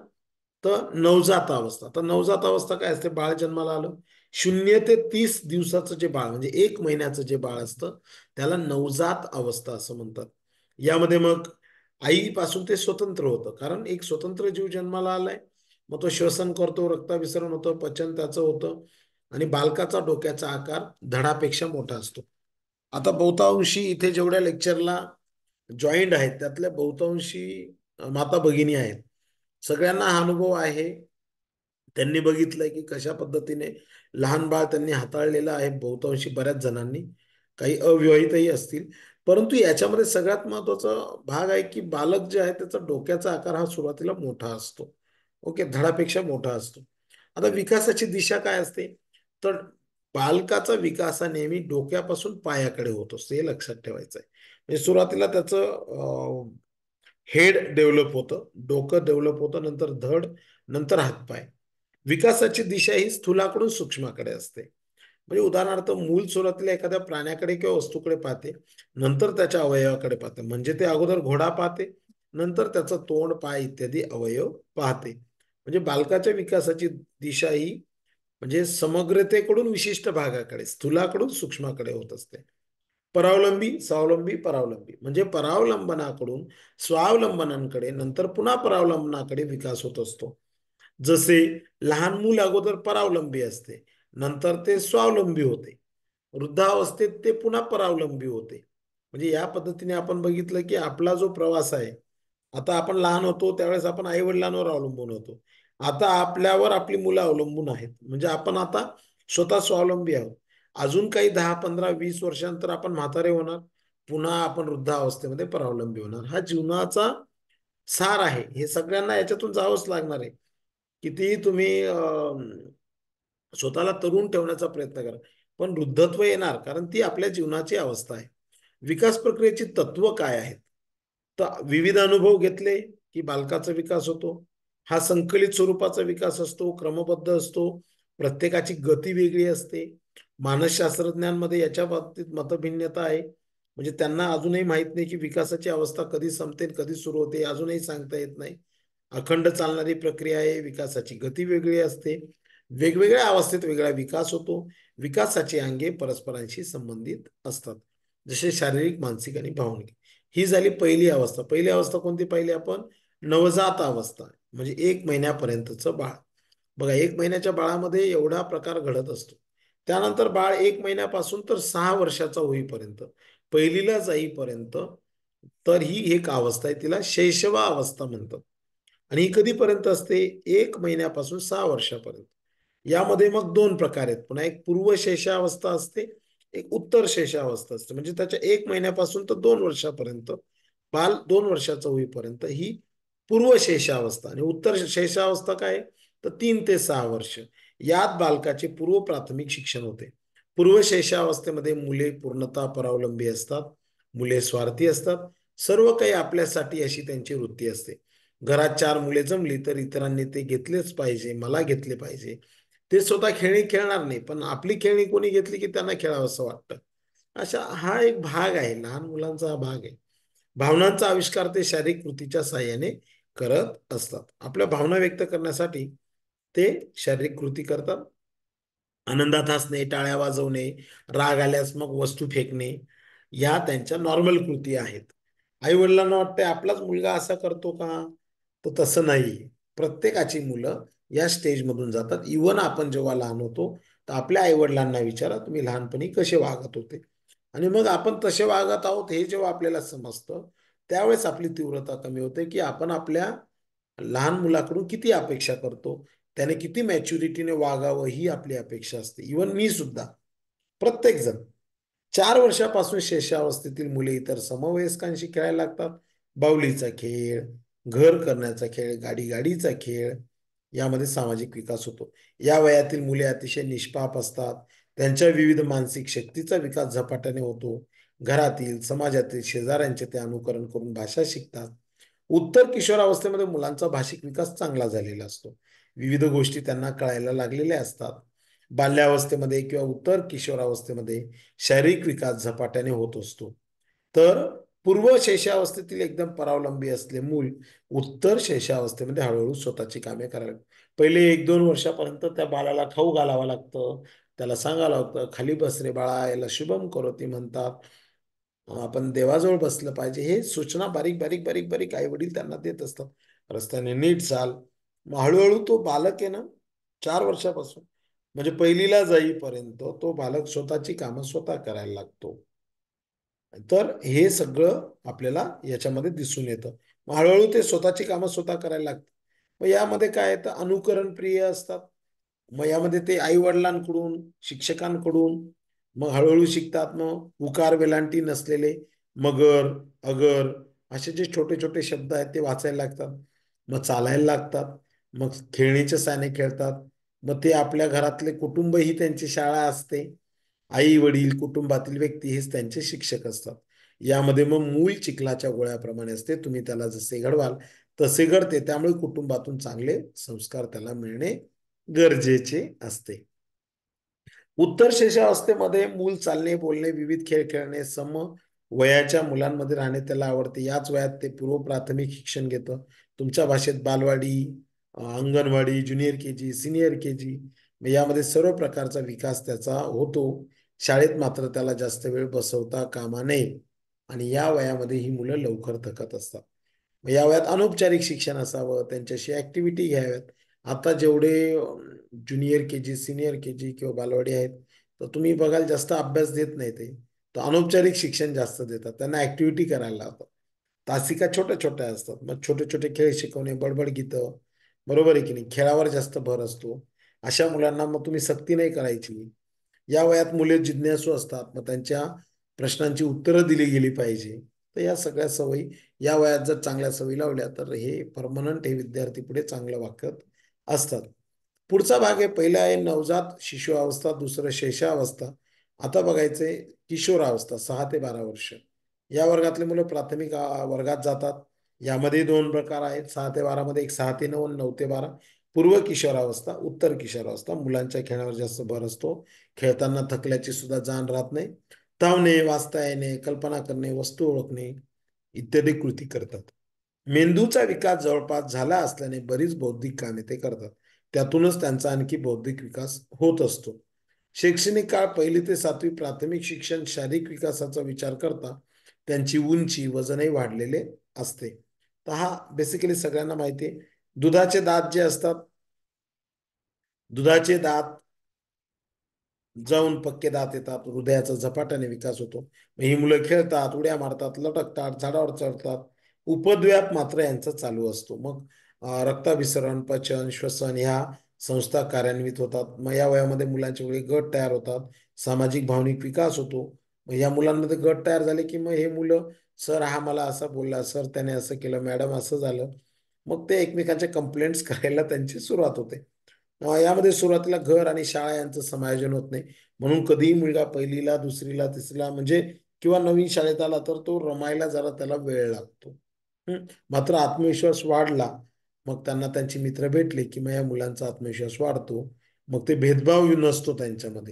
तर नवजात अवस्था, तर नवजात अवस्था काय असते, बाळ जन्माला आलं शून्य ते तीस दिवसाचं जे बाळ म्हणजे एक महिन्याचं जे बाळ असतं त्याला नवजात अवस्था असं म्हणतात. यामध्ये मग आईपासून ते स्वतंत्र होतं, कारण एक स्वतंत्र जीव जन्माला आलाय, मग तो श्वसन करतो, रक्ताभिसरण होतं, पचन त्याचं होतं आणि बालकाचा डोक्याचा आकार धडापेक्षा मोठा असतो. आता बहुतांशी इथे जेवढ्या लेक्चरला जॉईंट आहेत त्यातल्या बहुतांशी माता भगिनी आहेत, सगळ्यांना हा अनुभव आहे. त्यांनी बघितलंय की कशा पद्धतीने लहान बाळ त्यांनी हाताळलेलं आहे, बहुतांशी बऱ्याच जणांनी, काही अविवाहितही असतील. परंतु याच्यामध्ये सगळ्यात महत्वाचा भाग आहे की बालक जे आहे त्याचा डोक्याचा आकार हा सुरुवातीला मोठा असतो, ओके, धडापेक्षा मोठा असतो. आता विकासाची दिशा काय असते, तर बालकाचा विकास हा नेहमी डोक्यापासून पायाकडे होत असतो, हे लक्षात ठेवायचं आहे. म्हणजे सुरुवातीला त्याचं हेड डेव्हलप होतं, डोकं डेव्हलप होतं, नंतर धड, नंतर हातपाय. विकासाची दिशा ही स्थूलाकडून सूक्ष्माकडे असते. म्हणजे उदाहरणार्थ मूल सुरुवातीला एखाद्या प्राण्याकडे किंवा वस्तूकडे पाहते, नंतर त्याच्या अवयवाकडे पाहते. म्हणजे ते अगोदर घोडा पाहते, नंतर त्याचं तोंड, पाय इत्यादी अवयव पाहते. म्हणजे बालकाच्या विकासाची दिशा ही म्हणजे समग्रतेकडून विशिष्ट भागाकडे, स्थूलाकडून सूक्ष्माकडे होत असते. परावलंबी, स्वावलंबी, परावलंबी, म्हणजे परावलंबनाकडून स्वावलंबनांकडे, नंतर पुन्हा परावलंबनाकडे विकास होत असतो. जसे लहान मूल अगोदर परावलंबी असते, नंतर ते स्वावलंबी होते, वृद्धावस्थेत ते पुन्हा परावलंबी होते. म्हणजे या पद्धतीने आपण बघितलं की आपला जो प्रवास आहे, आता आपण लहान होतो त्यावेळेस आपण आई वडिलांवर अवलंबून होतो, आता आपल्यावर आपली मुलं अवलंबून आहेत, म्हणजे आपण आता स्वतः स्वावलंबी आहोत. अजून काही दहा पंधरा वीस वर्षांतर आपण म्हातारे होणार, पुन्हा आपण वृद्धावस्थेमध्ये परावलंबी होणार. हा जीवनाचा सार आहे, हे सगळ्यांना याच्यातून जावंच लागणार आहे. कितीही तुम्ही स्वतःला तरुण ठेवण्याचा प्रयत्न करा, पण वृद्धत्व येणार, कारण ती आपल्या जीवनाची अवस्था आहे. विकास प्रक्रियेची तत्व काय आहेत, तर विविध अनुभव घेतले की बालकाचा विकास होतो. हा संकलित स्वरूपाचा विकास असतो, क्रमबद्ध असतो, प्रत्येकाची गती वेगळी असते. मानसशास्त्रज्ञांमध्ये याच्या बाबतीत मतभिन्नता आहे, म्हणजे त्यांना अजूनही माहित नाही की विकासाची अवस्था कधी संपते कधी सुरू होते, अजूनही सांगता येत नाही. अखंड चालणारी प्रक्रिया आहे, विकासाची गती वेगळी असते. वेगवेगळ्या अवस्थेत वेगळा विकास होतो. विकासाची अंगे परस्परांशी संबंधित असतात, जसे शारीरिक, मानसिक आणि भावनिक. ही झाली पहिली अवस्था. पहिली अवस्था कोणती पाहिली आपण? नवजात अवस्था, म्हणजे एक महिन्यापर्यंतचं बाळ. बघा, एक महिन्याच्या बाळामध्ये एवढा प्रकार घडत असतो. त्यानंतर बाळ एक महिन्यापासून तर सहा वर्षाचा होईपर्यंत, पहिलीला जाईपर्यंत, तर ही एक अवस्था आहे, तिला शैशवा अवस्था म्हणतात. आणि ही कधीपर्यंत असते? एक महिन्यापासून सहा वर्षापर्यंत. यामध्ये मग दोन प्रकार आहेत. पुन्हा एक पूर्व शैशवावस्था असते, एक उत्तर शैशवावस्था असते. म्हणजे त्याच्या एक महिन्यापासून तर दोन वर्षापर्यंत, बाल दोन वर्षाचं होईपर्यंत ही पूर्व शैशवावस्था. आणि उत्तर शैशवावस्था काय? तर तीन ते सहा वर्ष. यात बालकाचे पूर्व प्राथमिक शिक्षण होते. पूर्व शैशवावस्थेमध्ये मुले पूर्णतः परावलंबी असतात. मुले स्वार्थी असतात. सर्व काही आपल्यासाठी अशी त्यांची वृत्ती असते. घरात चार मुले जमली तर इतरांनी ते घेतलेच पाहिजे, मला घेतले पाहिजे. ते स्वतः खेळणी खेळणार नाही, पण आपली खेळणी कोणी घेतली की त्यांना खेळावं असं वाटतं. अशा हा एक भाग आहे, लहान मुलांचा हा भाग आहे. भावनांचा आविष्कार ते शारीरिक कृतीच्या साहाय्याने करत असतात. आपल्या भावना व्यक्त करण्यासाठी ते शारीरिक कृती करतात. आनंदात हसणे, टाळ्या वाजवणे, राग आल्यास मग वस्तू फेकणे, या त्यांच्या नॉर्मल कृती आहेत. आई वडिलांना वाटतंय आपलाच मुलगा असा करतो का? तर तसं नाही. प्रत्येकाची मुलं या स्टेजमधून जातात. इव्हन आपण जेव्हा लहान होतो तर आपल्या आई वडिलांना विचारा, तुम्ही लहानपणी कसे वागत होते, आणि मग आपण तसे वागत आहोत हे जेव्हा आपल्याला समजतं, त्यावेळेस आपली तीव्रता कमी होते की आपण आपल्या लहान मुलाकडून किती अपेक्षा करतो, त्याने किती मॅच्युरिटीने वागावं ही आपली अपेक्षा असते. इव्हन मी सुद्धा, प्रत्येक जण. चार वर्षापासून शैशवावस्थेतील मुले इतर समवयस्कांशी खेळायला लागतात. बाहुलीचा खेळ, घर करण्याचा खेळ, गाडी गाडीचा खेळ, यामध्ये सामाजिक विकास होतो. या वयातील मुले अतिशय निष्पाप असतात. त्यांच्या विविध मानसिक शक्तीचा विकास झपाट्याने होतो. घरातील, समाजातील, शेजाऱ्यांचे ते अनुकरण करून भाषा शिकतात. उत्तर किशोरावस्थेमध्ये मुलांचा भाषिक विकास चांगला झालेला असतो. विविध गोष्टी त्यांना कळायला लागलेल्या असतात. बाल्यावस्थेमध्ये किंवा उत्तर किशोरावस्थेमध्ये शारीरिक विकास झपाट्याने होत असतो. तर पूर्व शैशवावस्थेतील एकदम परावलंबी असले मूल उत्तर शैशवावस्थेमध्ये हळूहळू स्वतःची कामे करायला, पहिले एक दोन वर्षापर्यंत त्या बाळाला खाऊ घालावं लागतं, त्याला सांगावं लागतं, खाली बस रे बाळा, याला शुभम करोती म्हणतात, आपण देवाजवळ बसलं पाहिजे, हे सूचना बारीक बारीक बारीक बारीक आई वडील त्यांना देत असतात. रस्त्याने नीट चाल. मग हळूहळू तो बालक आहे ना, चार वर्षापासून म्हणजे पहिलीला जाईपर्यंत तो बालक स्वतःची कामं स्वतः करायला लागतो. तर हे सगळं आपल्याला याच्यामध्ये दिसून येतं. मग हळूहळू ते स्वतःची कामं स्वतः करायला लागतात. मग यामध्ये काय तर अनुकरण प्रिय असतात. मग यामध्ये ते आई वडिलांकडून, शिक्षकांकडून मग हळूहळू शिकतात. मग उकार वेलांटी नसलेले मगर, अगर असे जे छोटे छोटे शब्द आहेत ते वाचायला लागतात. मग चालायला लागतात. मग खेळणीच्या साने खेळतात. मग ते आपल्या घरातले कुटुंब ही त्यांची शाळा असते. आई वडील, कुटुंबातील व्यक्ती हेच त्यांचे शिक्षक असतात. यामध्ये मग मूल चिखलाच्या गोळ्याप्रमाणे असते. तुम्ही त्याला जसे घडवाल तसे घडते. त्यामुळे कुटुंबातून चांगले संस्कार त्याला मिळणे गरजेचे असते. उत्तर शैशवावस्थेमध्ये मूल चालणे, बोलणे, विविध खेळ खेळणे, सम वयाच्या मुलांमध्ये राहणे त्याला आवडते. याच वयात ते पूर्व प्राथमिक शिक्षण घेतं. तुमच्या भाषेत balwadi, anganwadi, junior K G, senior K G, यामध्ये सर्व प्रकारचा विकास त्याचा होतो. शाळेत मात्र त्याला जास्त वेळ बसवता कामा नये. आणि या वयामध्ये ही मुलं लवकर थकत असतात. या वयात अनौपचारिक शिक्षण असावं, त्यांच्याशी ऍक्टिव्हिटी घ्याव्यात. आता जेवढे junior K G, senior K जी किंवा बालवाडी आहेत, तर तुम्ही बघाल जास्त अभ्यास देत नाही ते, तर अनौपचारिक शिक्षण जास्त देतात. त्यांना ऍक्टिव्हिटी करायला लावतात. तासिका छोट्या छोट्या असतात. मग छोटे छोटे खेळ शिकवणे, बडबड गीतं, बरोबर आहे की नाही, खेळावर जास्त भर असतो. अशा मुलांना मग तुम्ही सक्ती नाही करायची. या वयात मुले जिज्ञासू असतात. मग त्यांच्या प्रश्नांची उत्तरं दिली गेली पाहिजे. तर या सगळ्या सवयी या वयात जर चांगल्या सवयी लावल्या तर हे परमनंट हे विद्यार्थी पुढे चांगलं वागत असतात. पुढचा भाग आहे, पहिला आहे नवजात शिशु अवस्था, दुसरं शैशवावस्था. आता बघायचंय किशोरावस्था, सहा ते बारा वर्ष. या वर्गातले मुलं प्राथमिक वर्गात जातात. यामध्ये दोन प्रकार आहेत. सहा ते बारा मध्ये एक सहा ते नऊ, नऊ ते बारा. पूर्व किशोरावस्था, उत्तर किशोरावस्था. मुलांच्या खेळावर जास्त भर असतो. खेळताना थकल्याची सुद्धा जाण राहत नाही. धावणे, वाचता येणे, कल्पना करणे, वस्तू ओळखणे इत्यादी कृती करतात. मेंदूचा विकास जवळपास झाला असल्याने बरीच बौद्धिक कामे ते करतात. त्यातूनच त्यांचा आणखी बौद्धिक विकास होत असतो. शैक्षणिक काळ पहिली ते सातवी प्राथमिक शिक्षण शारीरिक विकासाचा विचार करता त्यांची उंची वजनही वाढलेले असते. तर हा बेसिकली सगळ्यांना माहिती आहे. दुधाचे दात जे असतात, दुधाचे दात जाऊन पक्के दात येतात, हृदयाचा झपाट्याने विकास होतो. ही मुलं खेळतात, उड्या मारतात, लटकतात, झाडावर चढतात, उपद्व्याप मात्र यांचा चालू असतो. मग रक्ताभिसरण, पचन, श्वसन ह्या संस्था कार्यान्वित होतात. मग या वयामध्ये मुलांचे वेगळे गट तयार होतात, सामाजिक भावनिक विकास होतो. मग या मुलांमध्ये गट तयार झाले की मग हे मुलं, सर हा मला असं बोलला, सर त्याने असं केलं, मॅडम असं झालं, मग ते एकमेकांच्या कंप्लेंट्स करायला त्यांची सुरुवात होते. यामध्ये सुरुवातीला घर आणि शाळा यांचं समायोजन होत नाही, म्हणून कधीही मुलगा पहिलीला, दुसरीला, तिसरीला म्हणजे किंवा नवीन शाळेत आला तर तो रमायला जरा त्याला वेळ लागतो. मात्र आत्मविश्वास वाढला, मग त्यांना त्यांची मित्र भेटले की मग या मुलांचा आत्मविश्वास वाढतो. मग ते भेदभाव नसतो त्यांच्यामध्ये.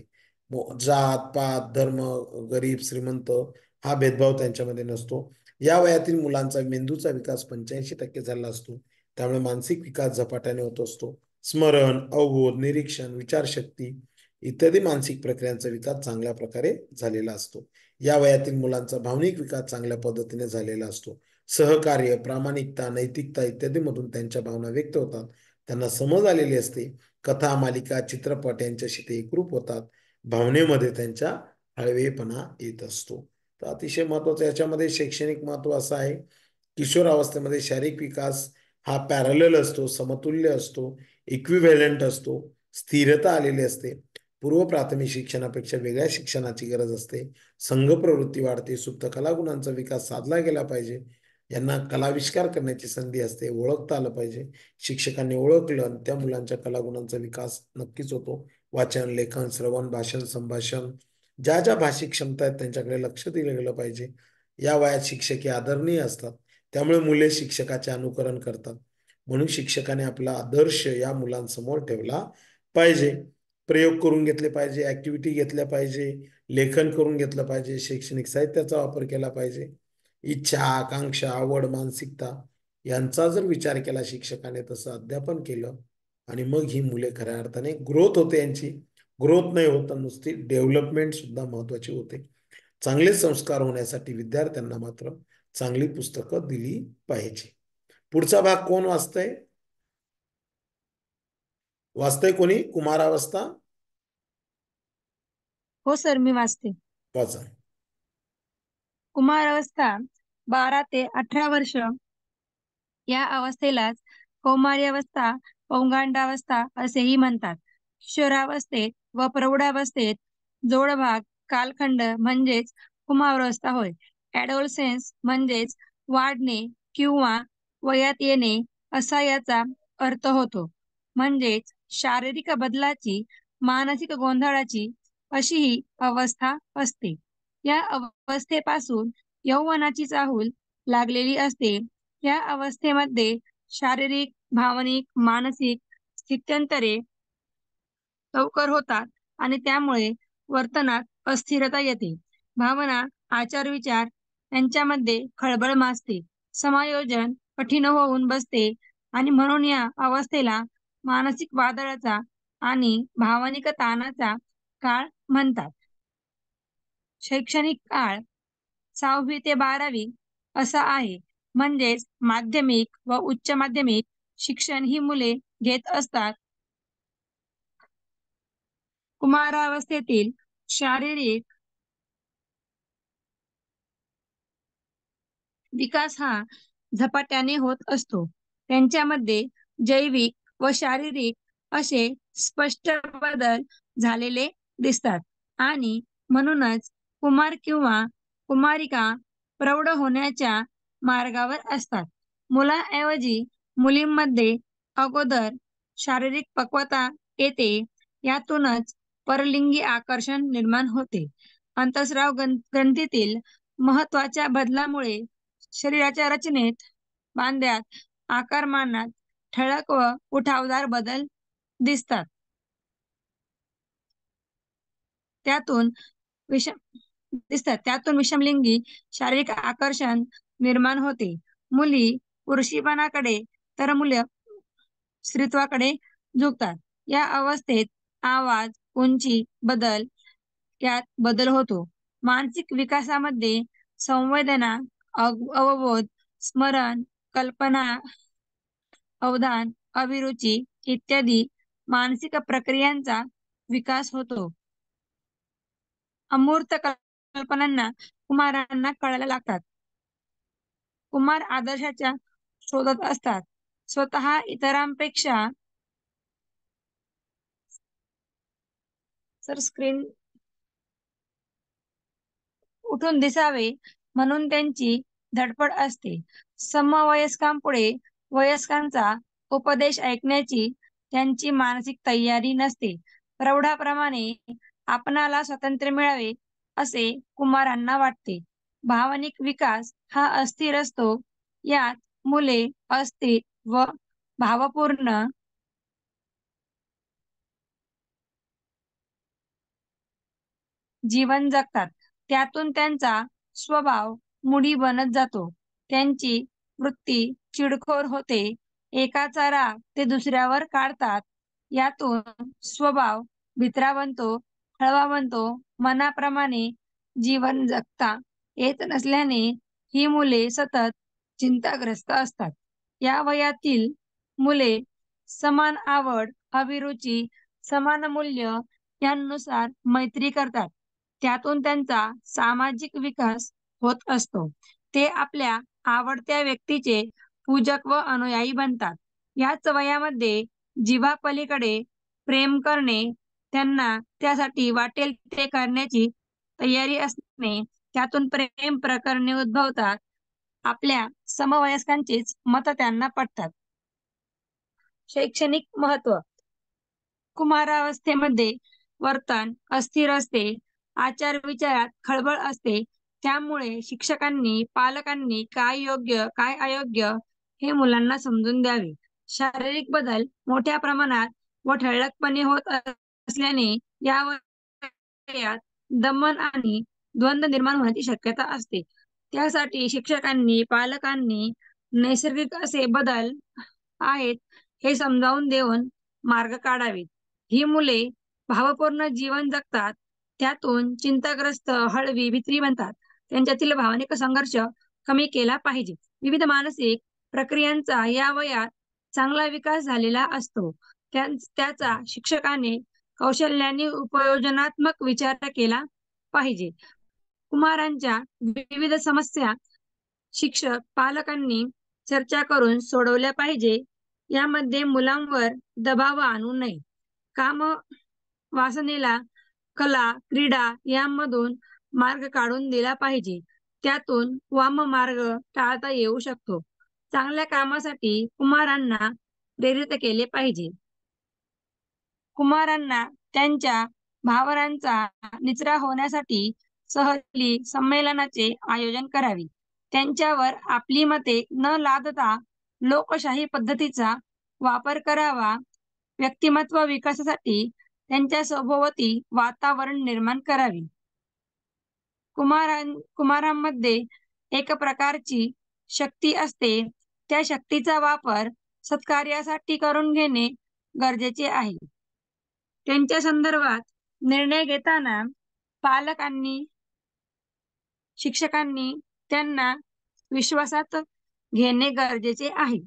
जात पात धर्म, गरीब श्रीमंत हा भेदभाव त्यांच्यामध्ये नसतो. या वयातील मुलांचा मेंदूचा विकास पंच्याऐंशी टक्के झाला असतो, त्यामुळे मानसिक विकास झपाट्याने होत असतो. स्मरण, अवबोध, निरीक्षण, विचारशक्ती इत्यादी मानसिक प्रक्रियांचा विकास चांगल्या प्रकारे झालेला असतो. या वयातील मुलांचा भावनिक विकास चांगल्या पद्धतीने झालेला असतो. सहकार्य, प्रामाणिकता, नैतिकता इत्यादी मधून त्यांच्या भावना व्यक्त होतात. त्यांना समज आलेली असते. कथा, मालिका, चित्रपट यांच्याशी ते एकरूप होतात. भावनेमध्ये त्यांच्या हळवेपणा येत असतो. तर अतिशय महत्वाचं याच्यामध्ये शैक्षणिक महत्व असं आहे, किशोरावस्थेमध्ये शारीरिक विकास हा पॅरलल असतो, समतुल्य असतो, इक्विव्हॅलंट असतो, स्थिरता आलेली असते. पूर्व प्राथमिक शिक्षणापेक्षा वेगळ्या शिक्षणाची गरज असते. संघ प्रवृत्ती वाढते, सुप्त कलागुणांचा विकास साधला गेला पाहिजे. यांना कलाविष्कार करण्याची संधी असते, ओळखता आलं पाहिजे. शिक्षकांनी ओळखलं त्या मुलांच्या कलागुणांचा विकास नक्कीच होतो. वाचन, लेखन, श्रवण, भाषण, संभाषण ज्या ज्या भाषिक क्षमता आहेत त्यांच्याकडे लक्ष दिलं गेलं पाहिजे. या वयात शिक्षक हे आदरणीय असतात, त्यामुळे मुले शिक्षकाचे अनुकरण करतात. म्हणून शिक्षकाने आपला आदर्श या मुलांसमोर ठेवला पाहिजे. प्रयोग करून घेतले पाहिजे, ऍक्टिव्हिटी घेतल्या पाहिजे, लेखन करून घेतलं पाहिजे, शैक्षणिक साहित्याचा वापर केला पाहिजे. इच्छा, आकांक्षा, आवड, मानसिकता यांचा जर विचार केला शिक्षकाने, तसं अध्यापन केलं आणि मग ही मुले खऱ्या अर्थाने ग्रोथ होते. यांची ग्रोथ नाही होत, नुसती डेव्हलपमेंट सुद्धा महत्वाची होते. चांगले संस्कार होण्यासाठी विद्यार्थ्यांना मात्र चांगली पुस्तकं दिली पाहिजे. पुढचा भाग कोण वाचतंय? वाचतंय कोणी? कुमारावस्था? हो सर, मी वाचते. वाचा. कुमारावस्था बारा ते अठरा वर्ष या अवस्थेलाच कौमार्यावस्था, पौगंडावस्था असेही म्हणतात. किशोरावस्थेत व प्रौढावस्थेत जोडभाग कालखंड म्हणजेच कुमारावस्था होय. ऍडोलसेन्स म्हणजेच वाढणे किंवा वयात येणे असा याचा अर्थ होतो. म्हणजेच शारीरिक बदलाची, मानसिक गोंधळाची अशी ही अवस्था असते. या अवस्थेपासून यौवनाची चाहूल लागलेली असते. या अवस्थेमध्ये शारीरिक, भावनिक, मानसिक स्थित्यंतरे लवकर होतात आणि त्यामुळे वर्तनात अस्थिरता येते. भावना, आचार विचार यांच्यामध्ये खळबळ माजते, समायोजन कठीण होऊन बसते आणि म्हणून या अवस्थेला मानसिक वादळाचा आणि भावनिक ताणाचा काळ म्हणतात. शैक्षणिक काळ सहावी ते बारावी असा आहे. म्हणजेच माध्यमिक व उच्च माध्यमिक शिक्षण ही मुले घेत असतात. कुमारावस्थेतील शारीरिक विकास हा झपाट्याने होत असतो. त्यांच्यामध्ये जैविक व शारीरिक असे स्पष्ट बदल झालेले दिसतात आणि म्हणूनच कुमार किंवा कुमारिका प्रौढ होण्याच्या मार्गावर असतात. मुलांऐवजी मुलींमध्ये अगोदर शारीरिक पक्वता येते. यातूनच परलिंगी आकर्षण निर्माण होते. अंतस्राव ग्रंथीतील महत्वाच्या बदलामुळे शरीराच्या रचनेत, बांध्यात, आकारमानात ठळक व उठावदार बदल दिसतात. त्यातून विषम दिसतात त्यातून विषमलिंगी शारीरिक आकर्षण निर्माण होते. मुली पुरुषीपणाकडे तर मुले स्त्रीत्वाकडे झुकतात. या अवस्थेत आवाज, उंची बदल यात बदल होतो. मानसिक विकासामध्ये संवेदना, अवबोध, स्मरण, कल्पना, अवधान, अभिरुची इत्यादी मानसिक प्रक्रियांचा विकास होतो. अमूर्त कल्पनांना कुमारांना कळायला लागतात. कुमार आदर्शाच्या शोधात असतात. स्वतः इतरांपेक्षा सर स्क्रीन उठून दिसावे म्हणून त्यांची धडपड असते. समवयस्कांपुढे वयस्कांचा उपदेश ऐकण्याची त्यांची मानसिक तयारी नसते. प्रौढाप्रमाणे आपणाला स्वातंत्र्य मिळावे असे कुमारांना वाटते. भावनिक विकास हा अस्थिर असतो. यात मुले अस्थिर व भावपूर्ण जीवन जगतात. त्यातून त्यांचा स्वभाव मूडी बनत जातो. त्यांची वृत्ती चिडखोर होते. एकाचा राग ते दुसऱ्यावर काढतात. यातून स्वभाव भित्रा बनतो, हळवा बनतो. मनाप्रमाणे जीवन जगता येत नसल्याने ही मुले सतत चिंताग्रस्त असतात. या वयातील मुले समान आवड, अभिरुची, समान मूल्य यांनुसार मैत्री करतात. त्यातून त्यांचा सामाजिक विकास होत असतो. ते आपल्या आवडत्या व्यक्तीचे पूजक व अनुयायी बनतात. याच वयामध्ये जीवापलीकडे प्रेम करणे, त्यांना त्यासाठी वाटेल ते करण्याची तयारी असणे, त्यातून प्रेम प्रकरणे उद्भवतात. आपल्या समवयस्कांचेच मत त्यांना पटतात. शैक्षणिक महत्व. कुमारावस्थेमध्ये वर्तन अस्थिर असते. आचार विचारात खळबळ असते. त्यामुळे शिक्षकांनी, पालकांनी काय योग्य काय अयोग्य हे मुलांना समजून द्यावे. शारीरिक बदल मोठ्या प्रमाणात व ठळकपणे होत असल्याने या वयात दमन आणि द्वंद्व निर्माण होण्याची शक्यता असते. त्यासाठी शिक्षकांनी, पालकांनी नैसर्गिक असे बदल आहेत हे समजावून देऊन मार्ग काढावेत. ही मुले भावपूर्ण जीवन जगतात. त्यातून चिंताग्रस्त, हळवी, भित्री बनतात. त्यांच्यातील भावनिक संघर्ष कमी केला पाहिजे. विविध मानसिक प्रक्रियांचा या वयात चांगला विकास झालेला असतो. त्याचा शिक्षकाने कौशल्याने उपयोजनात्मक विचार केला पाहिजे. कुमारांच्या विविध समस्या शिक्षक, पालकांनी चर्चा करून सोडवल्या पाहिजे. यामध्ये मुलांवर दबाव आणू नये. काम वासनेला कला, क्रीडा यामधून मार्ग काढून दिला पाहिजे. त्यातून वाम मार्ग टाळता येऊ शकतो. चांगल्या कामासाठी कुमारांना प्रेरित केले पाहिजे. कुमारांना त्यांच्या भावनांचा निचरा होण्यासाठी सहली, संमेलनाचे आयोजन करावे. त्यांच्यावर आपली मते न लादता लोकशाही पद्धतीचा वापर करावा. व्यक्तिमत्व विकासासाठी त्यांच्या सभोवती वातावरण निर्माण करावे. कुमारां कुमारांमध्ये एक प्रकारची शक्ती असते. त्या शक्तीचा वापर सत्कार्यासाठी करून घेणे गरजेचे आहे. त्यांच्या संदर्भात निर्णय घेताना पालकांनी, शिक्षकांनी त्यांना विश्वासात घेणे गरजेचे आहे.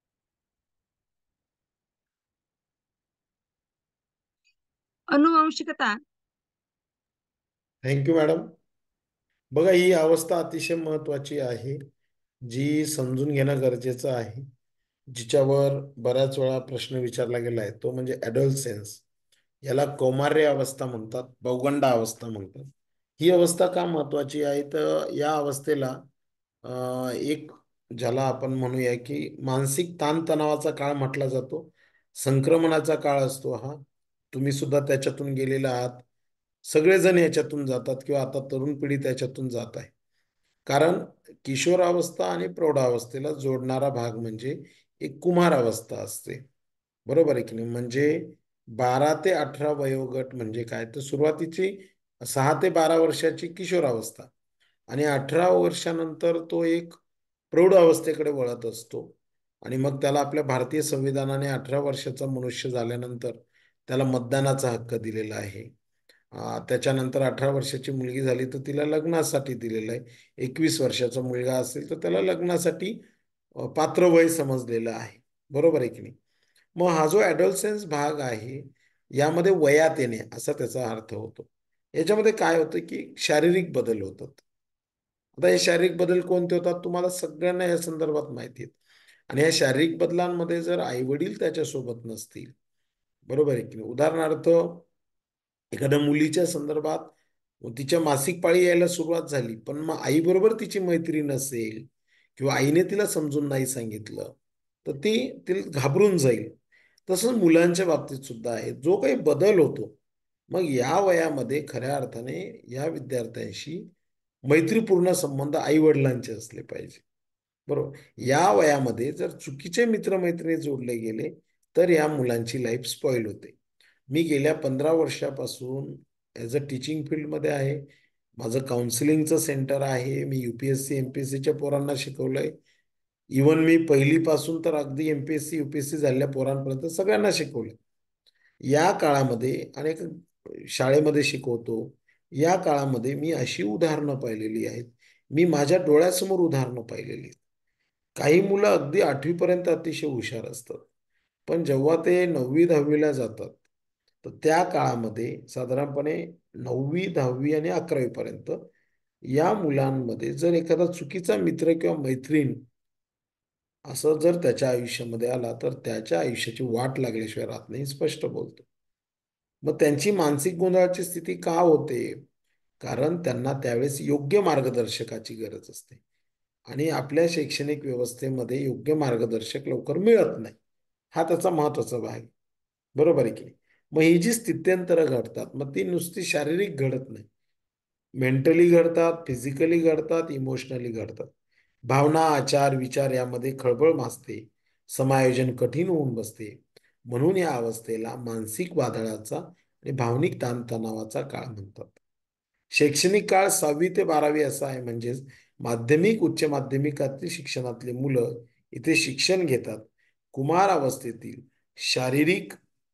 अनुवंशिकता. Thank you madam. बघा, ही अवस्था अतिशय महत्वाची आहे, जी समजून घेणं गरजेचं आहे. जिच्यावर बऱ्याच वेळा प्रश्न विचारला गेला आहे तो म्हणजे ॲडोलसेन्स. याला कौमार्य अवस्था म्हणतात, पौगंडा अवस्था म्हणतात. ही अवस्था का महत्वाची आहे तर या अवस्थेला अं, एक ज्याला आपण म्हणूया की मानसिक ताणतणावाचा काळ म्हटला जातो. संक्रमणाचा काळ असतो हा. तुम्ही सुद्धा त्याच्यातून गेलेला आहात. सगळेजण याच्यातून जातात किंवा आता तरुण पिढी त्याच्यातून जात आहे. कारण किशोरावस्था आणि प्रौढावस्थेला जोडणारा भाग म्हणजे एक कुमार अवस्था असते. बरोबर आहे की नाही? म्हणजे बारा ते अठरा वयोगट म्हणजे काय तर सुरुवातीची सहा ते बारा वर्षाची किशोरावस्था आणि अठरा वर्षानंतर तो एक प्रौढ अवस्थेकडे वळत असतो. आणि मग त्याला आपल्या भारतीय संविधानाने अठरा वर्षाचा मनुष्य झाल्यानंतर त्याला मतदानाचा हक्क दिलेला आहे. त्याच्यानंतर अठरा वर्षाची मुलगी झाली तर तिला लग्नासाठी दिलेलं आहे. एकवीस वर्षाचा मुलगा असेल तर त्याला लग्नासाठी पात्र वय समजलेलं आहे. बरोबर आहे की नाही? मग हा जो ॲडोलसेन्स भाग आहे यामध्ये वयात येणे असा त्याचा अर्थ होतो. याच्यामध्ये काय होतं की शारीरिक बदल होतात. आता हे शारीरिक बदल कोणते होतात तुम्हाला सगळ्यांना या संदर्भात माहिती आहेत. आणि या शारीरिक बदलांमध्ये जर आई वडील त्याच्यासोबत नसतील, बरोबर आहे की नाही? उदाहरणार्थ एखाद्या मुलीच्या संदर्भात तिच्या मासिक पाळी यायला सुरुवात झाली पण मग आई बरोबर तिची मैत्री नसेल किंवा आईने तिला समजून नाही सांगितलं तर ती तिला घाबरून जाईल. तसंच मुलांच्या बाबतीत सुद्धा आहे. जो काही बदल होतो मग या वयामध्ये खऱ्या अर्थाने या विद्यार्थ्यांशी मैत्रीपूर्ण संबंध आई वडिलांचे असले पाहिजे. बरोबर. या वयामध्ये जर चुकीचे मित्रमैत्रिणी जोडले गेले तर या मुलांची लाईफ स्पॉइल होते. मी गेल्या पंधरा वर्षापासून ॲज अ टीचिंग फील्डमध्ये आहे. माझं काउन्सिलिंगचं सेंटर आहे. मी युपीएससी एमपीएससीच्या पोरांना शिकवलंय. इवन मी पहिलीपासून तर अगदी एमपीएससी युपीएससी झालेल्या पोरांपर्यंत सगळ्यांना शिकवलं. या काळामध्ये अनेक शाळेमध्ये शिकवतो. या काळामध्ये मी अशी उदाहरणं पाहिलेली आहेत. मी माझ्या डोळ्यासमोर उदाहरणं पाहिलेली आहेत. काही मुलं अगदी आठवीपर्यंत अतिशय हुशार असतात पण जेव्हा ते नववी दहावीला जातात तर त्या काळामध्ये साधारणपणे नववी दहावी आणि अकरावी पर्यंत या मुलांमध्ये जर एखादा चुकीचा मित्र किंवा मैत्रीण असं जर त्याच्या आयुष्यामध्ये आला तर त्याच्या आयुष्याची वाट लागल्याशिवाय राहत नाही, स्पष्ट बोलतो. मग त्यांची मानसिक गोंधळाची स्थिती का होते? कारण त्यांना त्यावेळेस योग्य मार्गदर्शकाची गरज असते आणि आपल्या शैक्षणिक व्यवस्थेमध्ये योग्य मार्गदर्शक लवकर मिळत नाही. हा त्याचा महत्वाचा भाग आहे. बरोबर आहे की नाही? मग ही जी स्थित्यंतरं घडतात मग ती नुसती शारीरिक घडत नाही, मेंटली घडतात, फिजिकली घडतात, इमोशनली घडतात. भावना, आचार, विचार यामध्ये खळबळ माजते, समायोजन कठीण होऊन बसते. म्हणून या अवस्थेला मानसिक वादळाचा आणि भावनिक ताणतणावाचा काळ म्हणतात. शैक्षणिक काळ सहावी ते बारावी असा आहे. म्हणजेच माध्यमिक उच्च माध्यमिकातील शिक्षणातली मुलं इथे शिक्षण घेतात. कुमार अवस्थेतील शारीरिक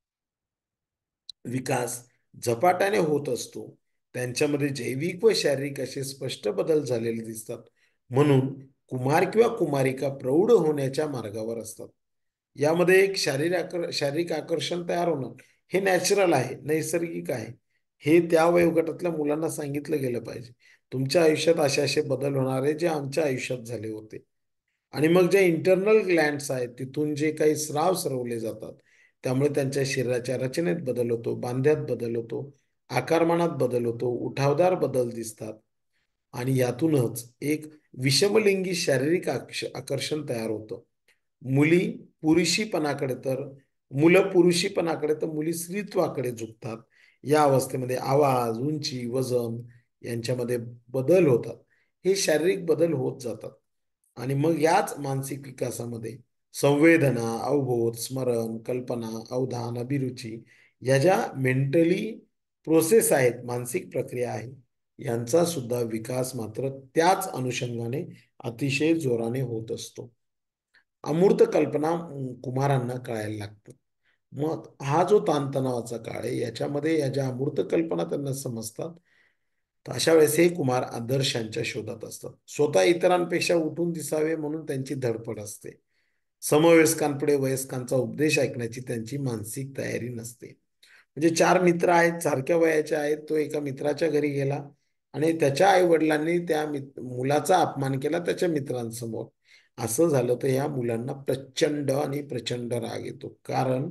विकास झपाट्याने होत असतो. त्यांच्यामध्ये जैविक व शारीरिक असे स्पष्ट बदल झालेले दिसतात. म्हणून कुमार किंवा कुमारिका प्रौढ होण्याच्या मार्गावर असतात. यामध्ये एक शारीरिक शारीरिक आकर्षण तयार होणं हे नॅचरल आहे, नैसर्गिक आहे. हे त्या वयोगटातल्या मुलांना सांगितलं गेलं पाहिजे. तुमच्या आयुष्यात असे असे बदल होणार आहे जे आमच्या आयुष्यात झाले होते. आणि मग जे इंटरनल ग्लँड्स आहेत तिथून जे काही स्राव सरवले जातात त्यामुळे त्यांच्या शरीराच्या रचनेत बदल होतो, बांध्यात बदल होतो, आकारमानात बदल होतो, उठावदार बदल दिसतात आणि यातूनच एक विषमलिंगी शारीरिक आकर्षण तयार होतं. मुली पुरुषीपणाकडे तर मुलं पुरुषीपणाकडे तर मुली स्त्रीत्वाकडे झुकतात. या अवस्थेमध्ये आवाज, उंची, वजन यांच्यामध्ये बदल होतात. हे शारीरिक बदल होत जातात आणि मग याच मानसिक विकासामध्ये संवेदना, अवबोध, स्मरण, कल्पना, अवधान, अभिरुची या ज्या मेंटली प्रोसेस आहेत, मानसिक प्रक्रिया आहे, यांचा सुद्धा विकास मात्र त्याच अनुषंगाने अतिशय जोराने होत असतो. अमूर्त कल्पना कुमारांना कळायला लागतात. मग हा जो ताणतणावाचा काळ आहे याच्यामध्ये या ज्या अमूर्त कल्पना त्यांना समजतात तर अशा वेळेस हे कुमार आदर्शांच्या शोधात असतात. स्वतः इतरांपेक्षा उठून दिसावे म्हणून त्यांची धडपड असते. समवयस्कांपुढे वयस्कांचा उपदेश ऐकण्याची त्यांची मानसिक तयारी नसते. म्हणजे चार मित्र आहेत, सारख्या वयाचे आहेत. तो एका मित्राच्या घरी गेला आणि त्याच्या आई वडिलांनी त्या मुलाचा अपमान केला त्याच्या मित्रांसमोर. असं झालं तर या मुलांना प्रचंड आणि प्रचंड राग येतो. कारण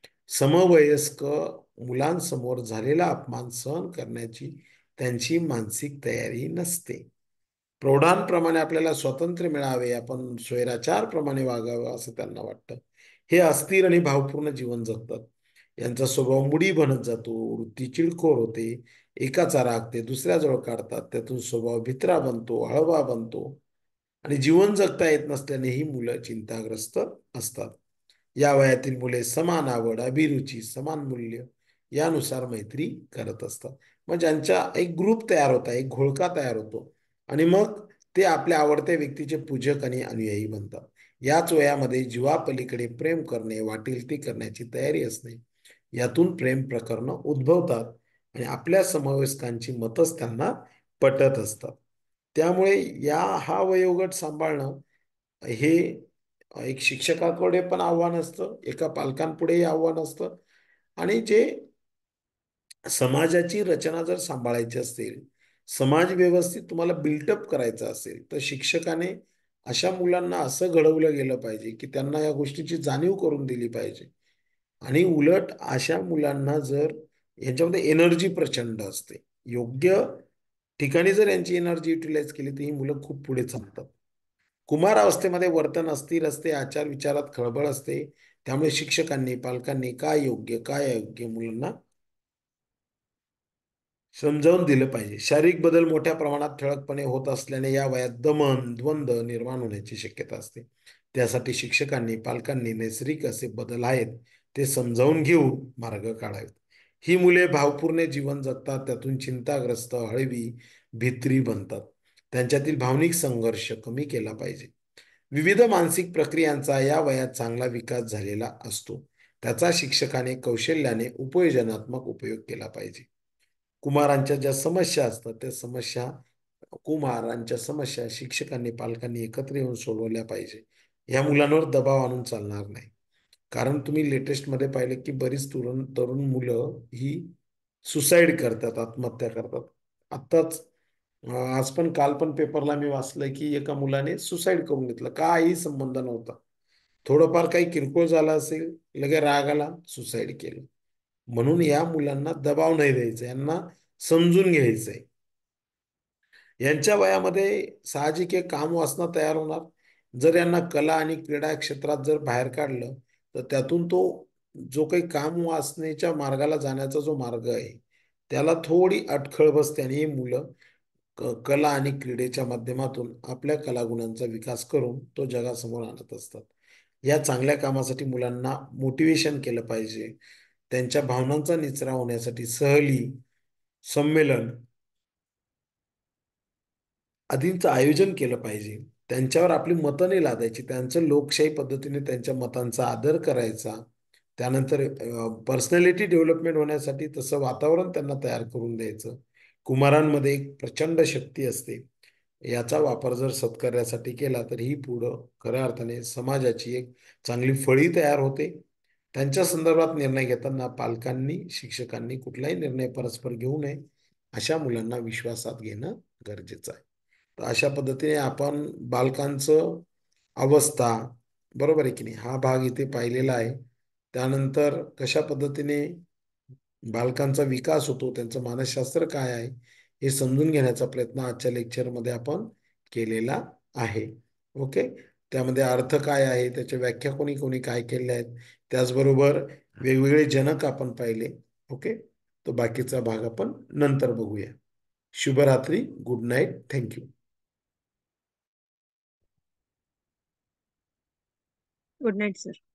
समवयस्क मुलांसमोर झालेला अपमान सहन करण्याची त्यांची मानसिक तयारी नसते. प्रौढांप्रमाणे आपल्याला स्वातंत्र्य मिळावे, आपण स्वैराचारप्रमाणे वागावं असं त्यांना वाटतं. हे अस्थिर आणि भावपूर्ण जीवन जगतात. यांचा स्वभाव मुडी बनत जातो, वृत्ती चिडखोर होते, एकाचा राग ते दुसऱ्याजवळ काढतात, त्यातून स्वभाव भित्रा बनतो, हळवा बनतो आणि जीवन जगता येत नसल्याने ही मुलं चिंताग्रस्त असतात. या वयातील मुले समान आवड, अभिरुची, समान मूल्य यानुसार मैत्री करत असतात. मग ज्यांचा एक ग्रुप तयार होता, एक घोळका तयार होतो आणि मग ते आपल्या आवडत्या व्यक्तीचे पूजक आणि अनुयायी बनतात. याच वयामध्ये जीवापलीकडे प्रेम करणे, वाटेल ते करण्याची तयारी असणे, यातून प्रेम प्रकरणं उद्भवतात आणि आपल्या समवयस्कांची मतच त्यांना पटत असतात. त्यामुळे या हा वयोगट सांभाळणं हे एक शिक्षकाकडे पण आव्हान असतं, एका पालकांपुढेही आव्हान असतं आणि जे समाजाची रचना जर सांभाळायची असेल, समाज व्यवस्थित तुम्हाला बिल्टअप करायचा असेल, तर शिक्षकाने अशा मुलांना असं घडवलं गेलं पाहिजे की त्यांना या गोष्टीची जाणीव करून दिली पाहिजे. आणि उलट अशा मुलांना जर यांच्यामध्ये एनर्जी प्रचंड असते, योग्य ठिकाणी जर यांची एनर्जी युटिलाइज केली तर ही मुलं खूप पुढे चालतात. कुमार अवस्थेमध्ये वर्तन अस्थिर असते, आचार विचारात खळबळ असते. त्यामुळे शिक्षकांनी, पालकांनी काय योग्य काय अयोग्य मुलांना समजावून दिलं पाहिजे. शारीरिक बदल मोठ्या प्रमाणात ठळकपणे होत असल्याने या वयात दमन, द्वंद्व निर्माण होण्याची शक्यता असते. त्यासाठी शिक्षकांनी, पालकांनी नैसर्गिक असे बदल आहेत ते समजावून घेऊन मार्ग काढावेत. ही मुले भावपूर्ण जीवन जगतात, त्यातून चिंताग्रस्त, हळवी, भित्री बनतात. त्यांच्यातील भावनिक संघर्ष कमी केला पाहिजे. विविध मानसिक प्रक्रियांचा या वयात चांगला विकास झालेला असतो. त्याचा शिक्षकाने कौशल्याने उपयोजनात्मक उपयोग केला पाहिजे. कुमारांच्या ज्या समस्या असतात त्या समस्या कुमारांच्या समस्या शिक्षकांनी, पालकांनी एकत्र येऊन सोडवल्या पाहिजे. या मुलांवर दबाव आणून चालणार नाही. कारण तुम्ही लेटेस्टमध्ये पाहिले की बरीच तरुण तरुण मुलं ही सुसाईड करतात, आत्महत्या करतात. आत्ताच आज पण काल पण पेपरला मी वाचलंय की एका मुलाने सुसाईड करून घेतलं. काही संबंध नव्हता, थोडंफार काही किरकोळ झालं असेल, लगे राग आला, सुसाईड केलं. म्हणून या मुलांना दबाव नाही द्यायचा, यांना समजून घ्यायचंय. यांच्या वयामध्ये साहजिक एक काम वासना तयार होणार. जर यांना कला आणि क्रीडा क्षेत्रात जर बाहेर काढलं तर त्यातून तो जो काही काम वासनेच्या मार्गाला जाण्याचा जो मार्ग आहे त्याला थोडी अडखळ बसते आणि ही मुलं कला आणि क्रीडेच्या माध्यमातून आपल्या कलागुणांचा विकास करून तो जगासमोर आणत असतात. या चांगल्या कामासाठी मुलांना मोटिवेशन केलं पाहिजे. त्यांच्या भावनांचा निचरा होण्यासाठी सहली, संमेलन आदींचं आयोजन केलं पाहिजे. त्यांच्यावर आपली मतं नाही लादायची, त्यांचं लोकशाही पद्धतीने त्यांच्या मतांचा आदर करायचा. त्यानंतर पर्सनॅलिटी डेव्हलपमेंट होण्यासाठी तसं वातावरण त्यांना तयार करून द्यायचं. कुमारांमध्ये एक प्रचंड शक्ती असते, याचा वापर जर सत्कार्यासाठी केला तर ही पुढं खऱ्या अर्थाने समाजाची एक चांगली फळी तयार होते. त्यांच्या संदर्भात निर्णय घेताना पालकांनी, शिक्षकांनी कुठलाही निर्णय परस्पर घेऊ नये. अशा मुलांना विश्वासात घेणं गरजेचं आहे. तर अशा पद्धतीने आपण बालकांचं अवस्था, बरोबर आहे की नाही, हा भाग इथे पाहिलेला आहे. त्यानंतर कशा पद्धतीने बालकांचा विकास होतो, त्यांचं मानसशास्त्र काय आहे हे समजून घेण्याचा प्रयत्न आजच्या लेक्चरमध्ये आपण केलेला आहे. ओके, त्यामध्ये अर्थ काय आहे, त्याच्या व्याख्या कोणी कोणी काय केल्या आहेत, त्याचबरोबर वेगवेगळे जनक आपण पाहिले. ओके, तो बाकीचा भाग आपण नंतर बघूया. शुभरात्री, good night, thank you. Good night sir.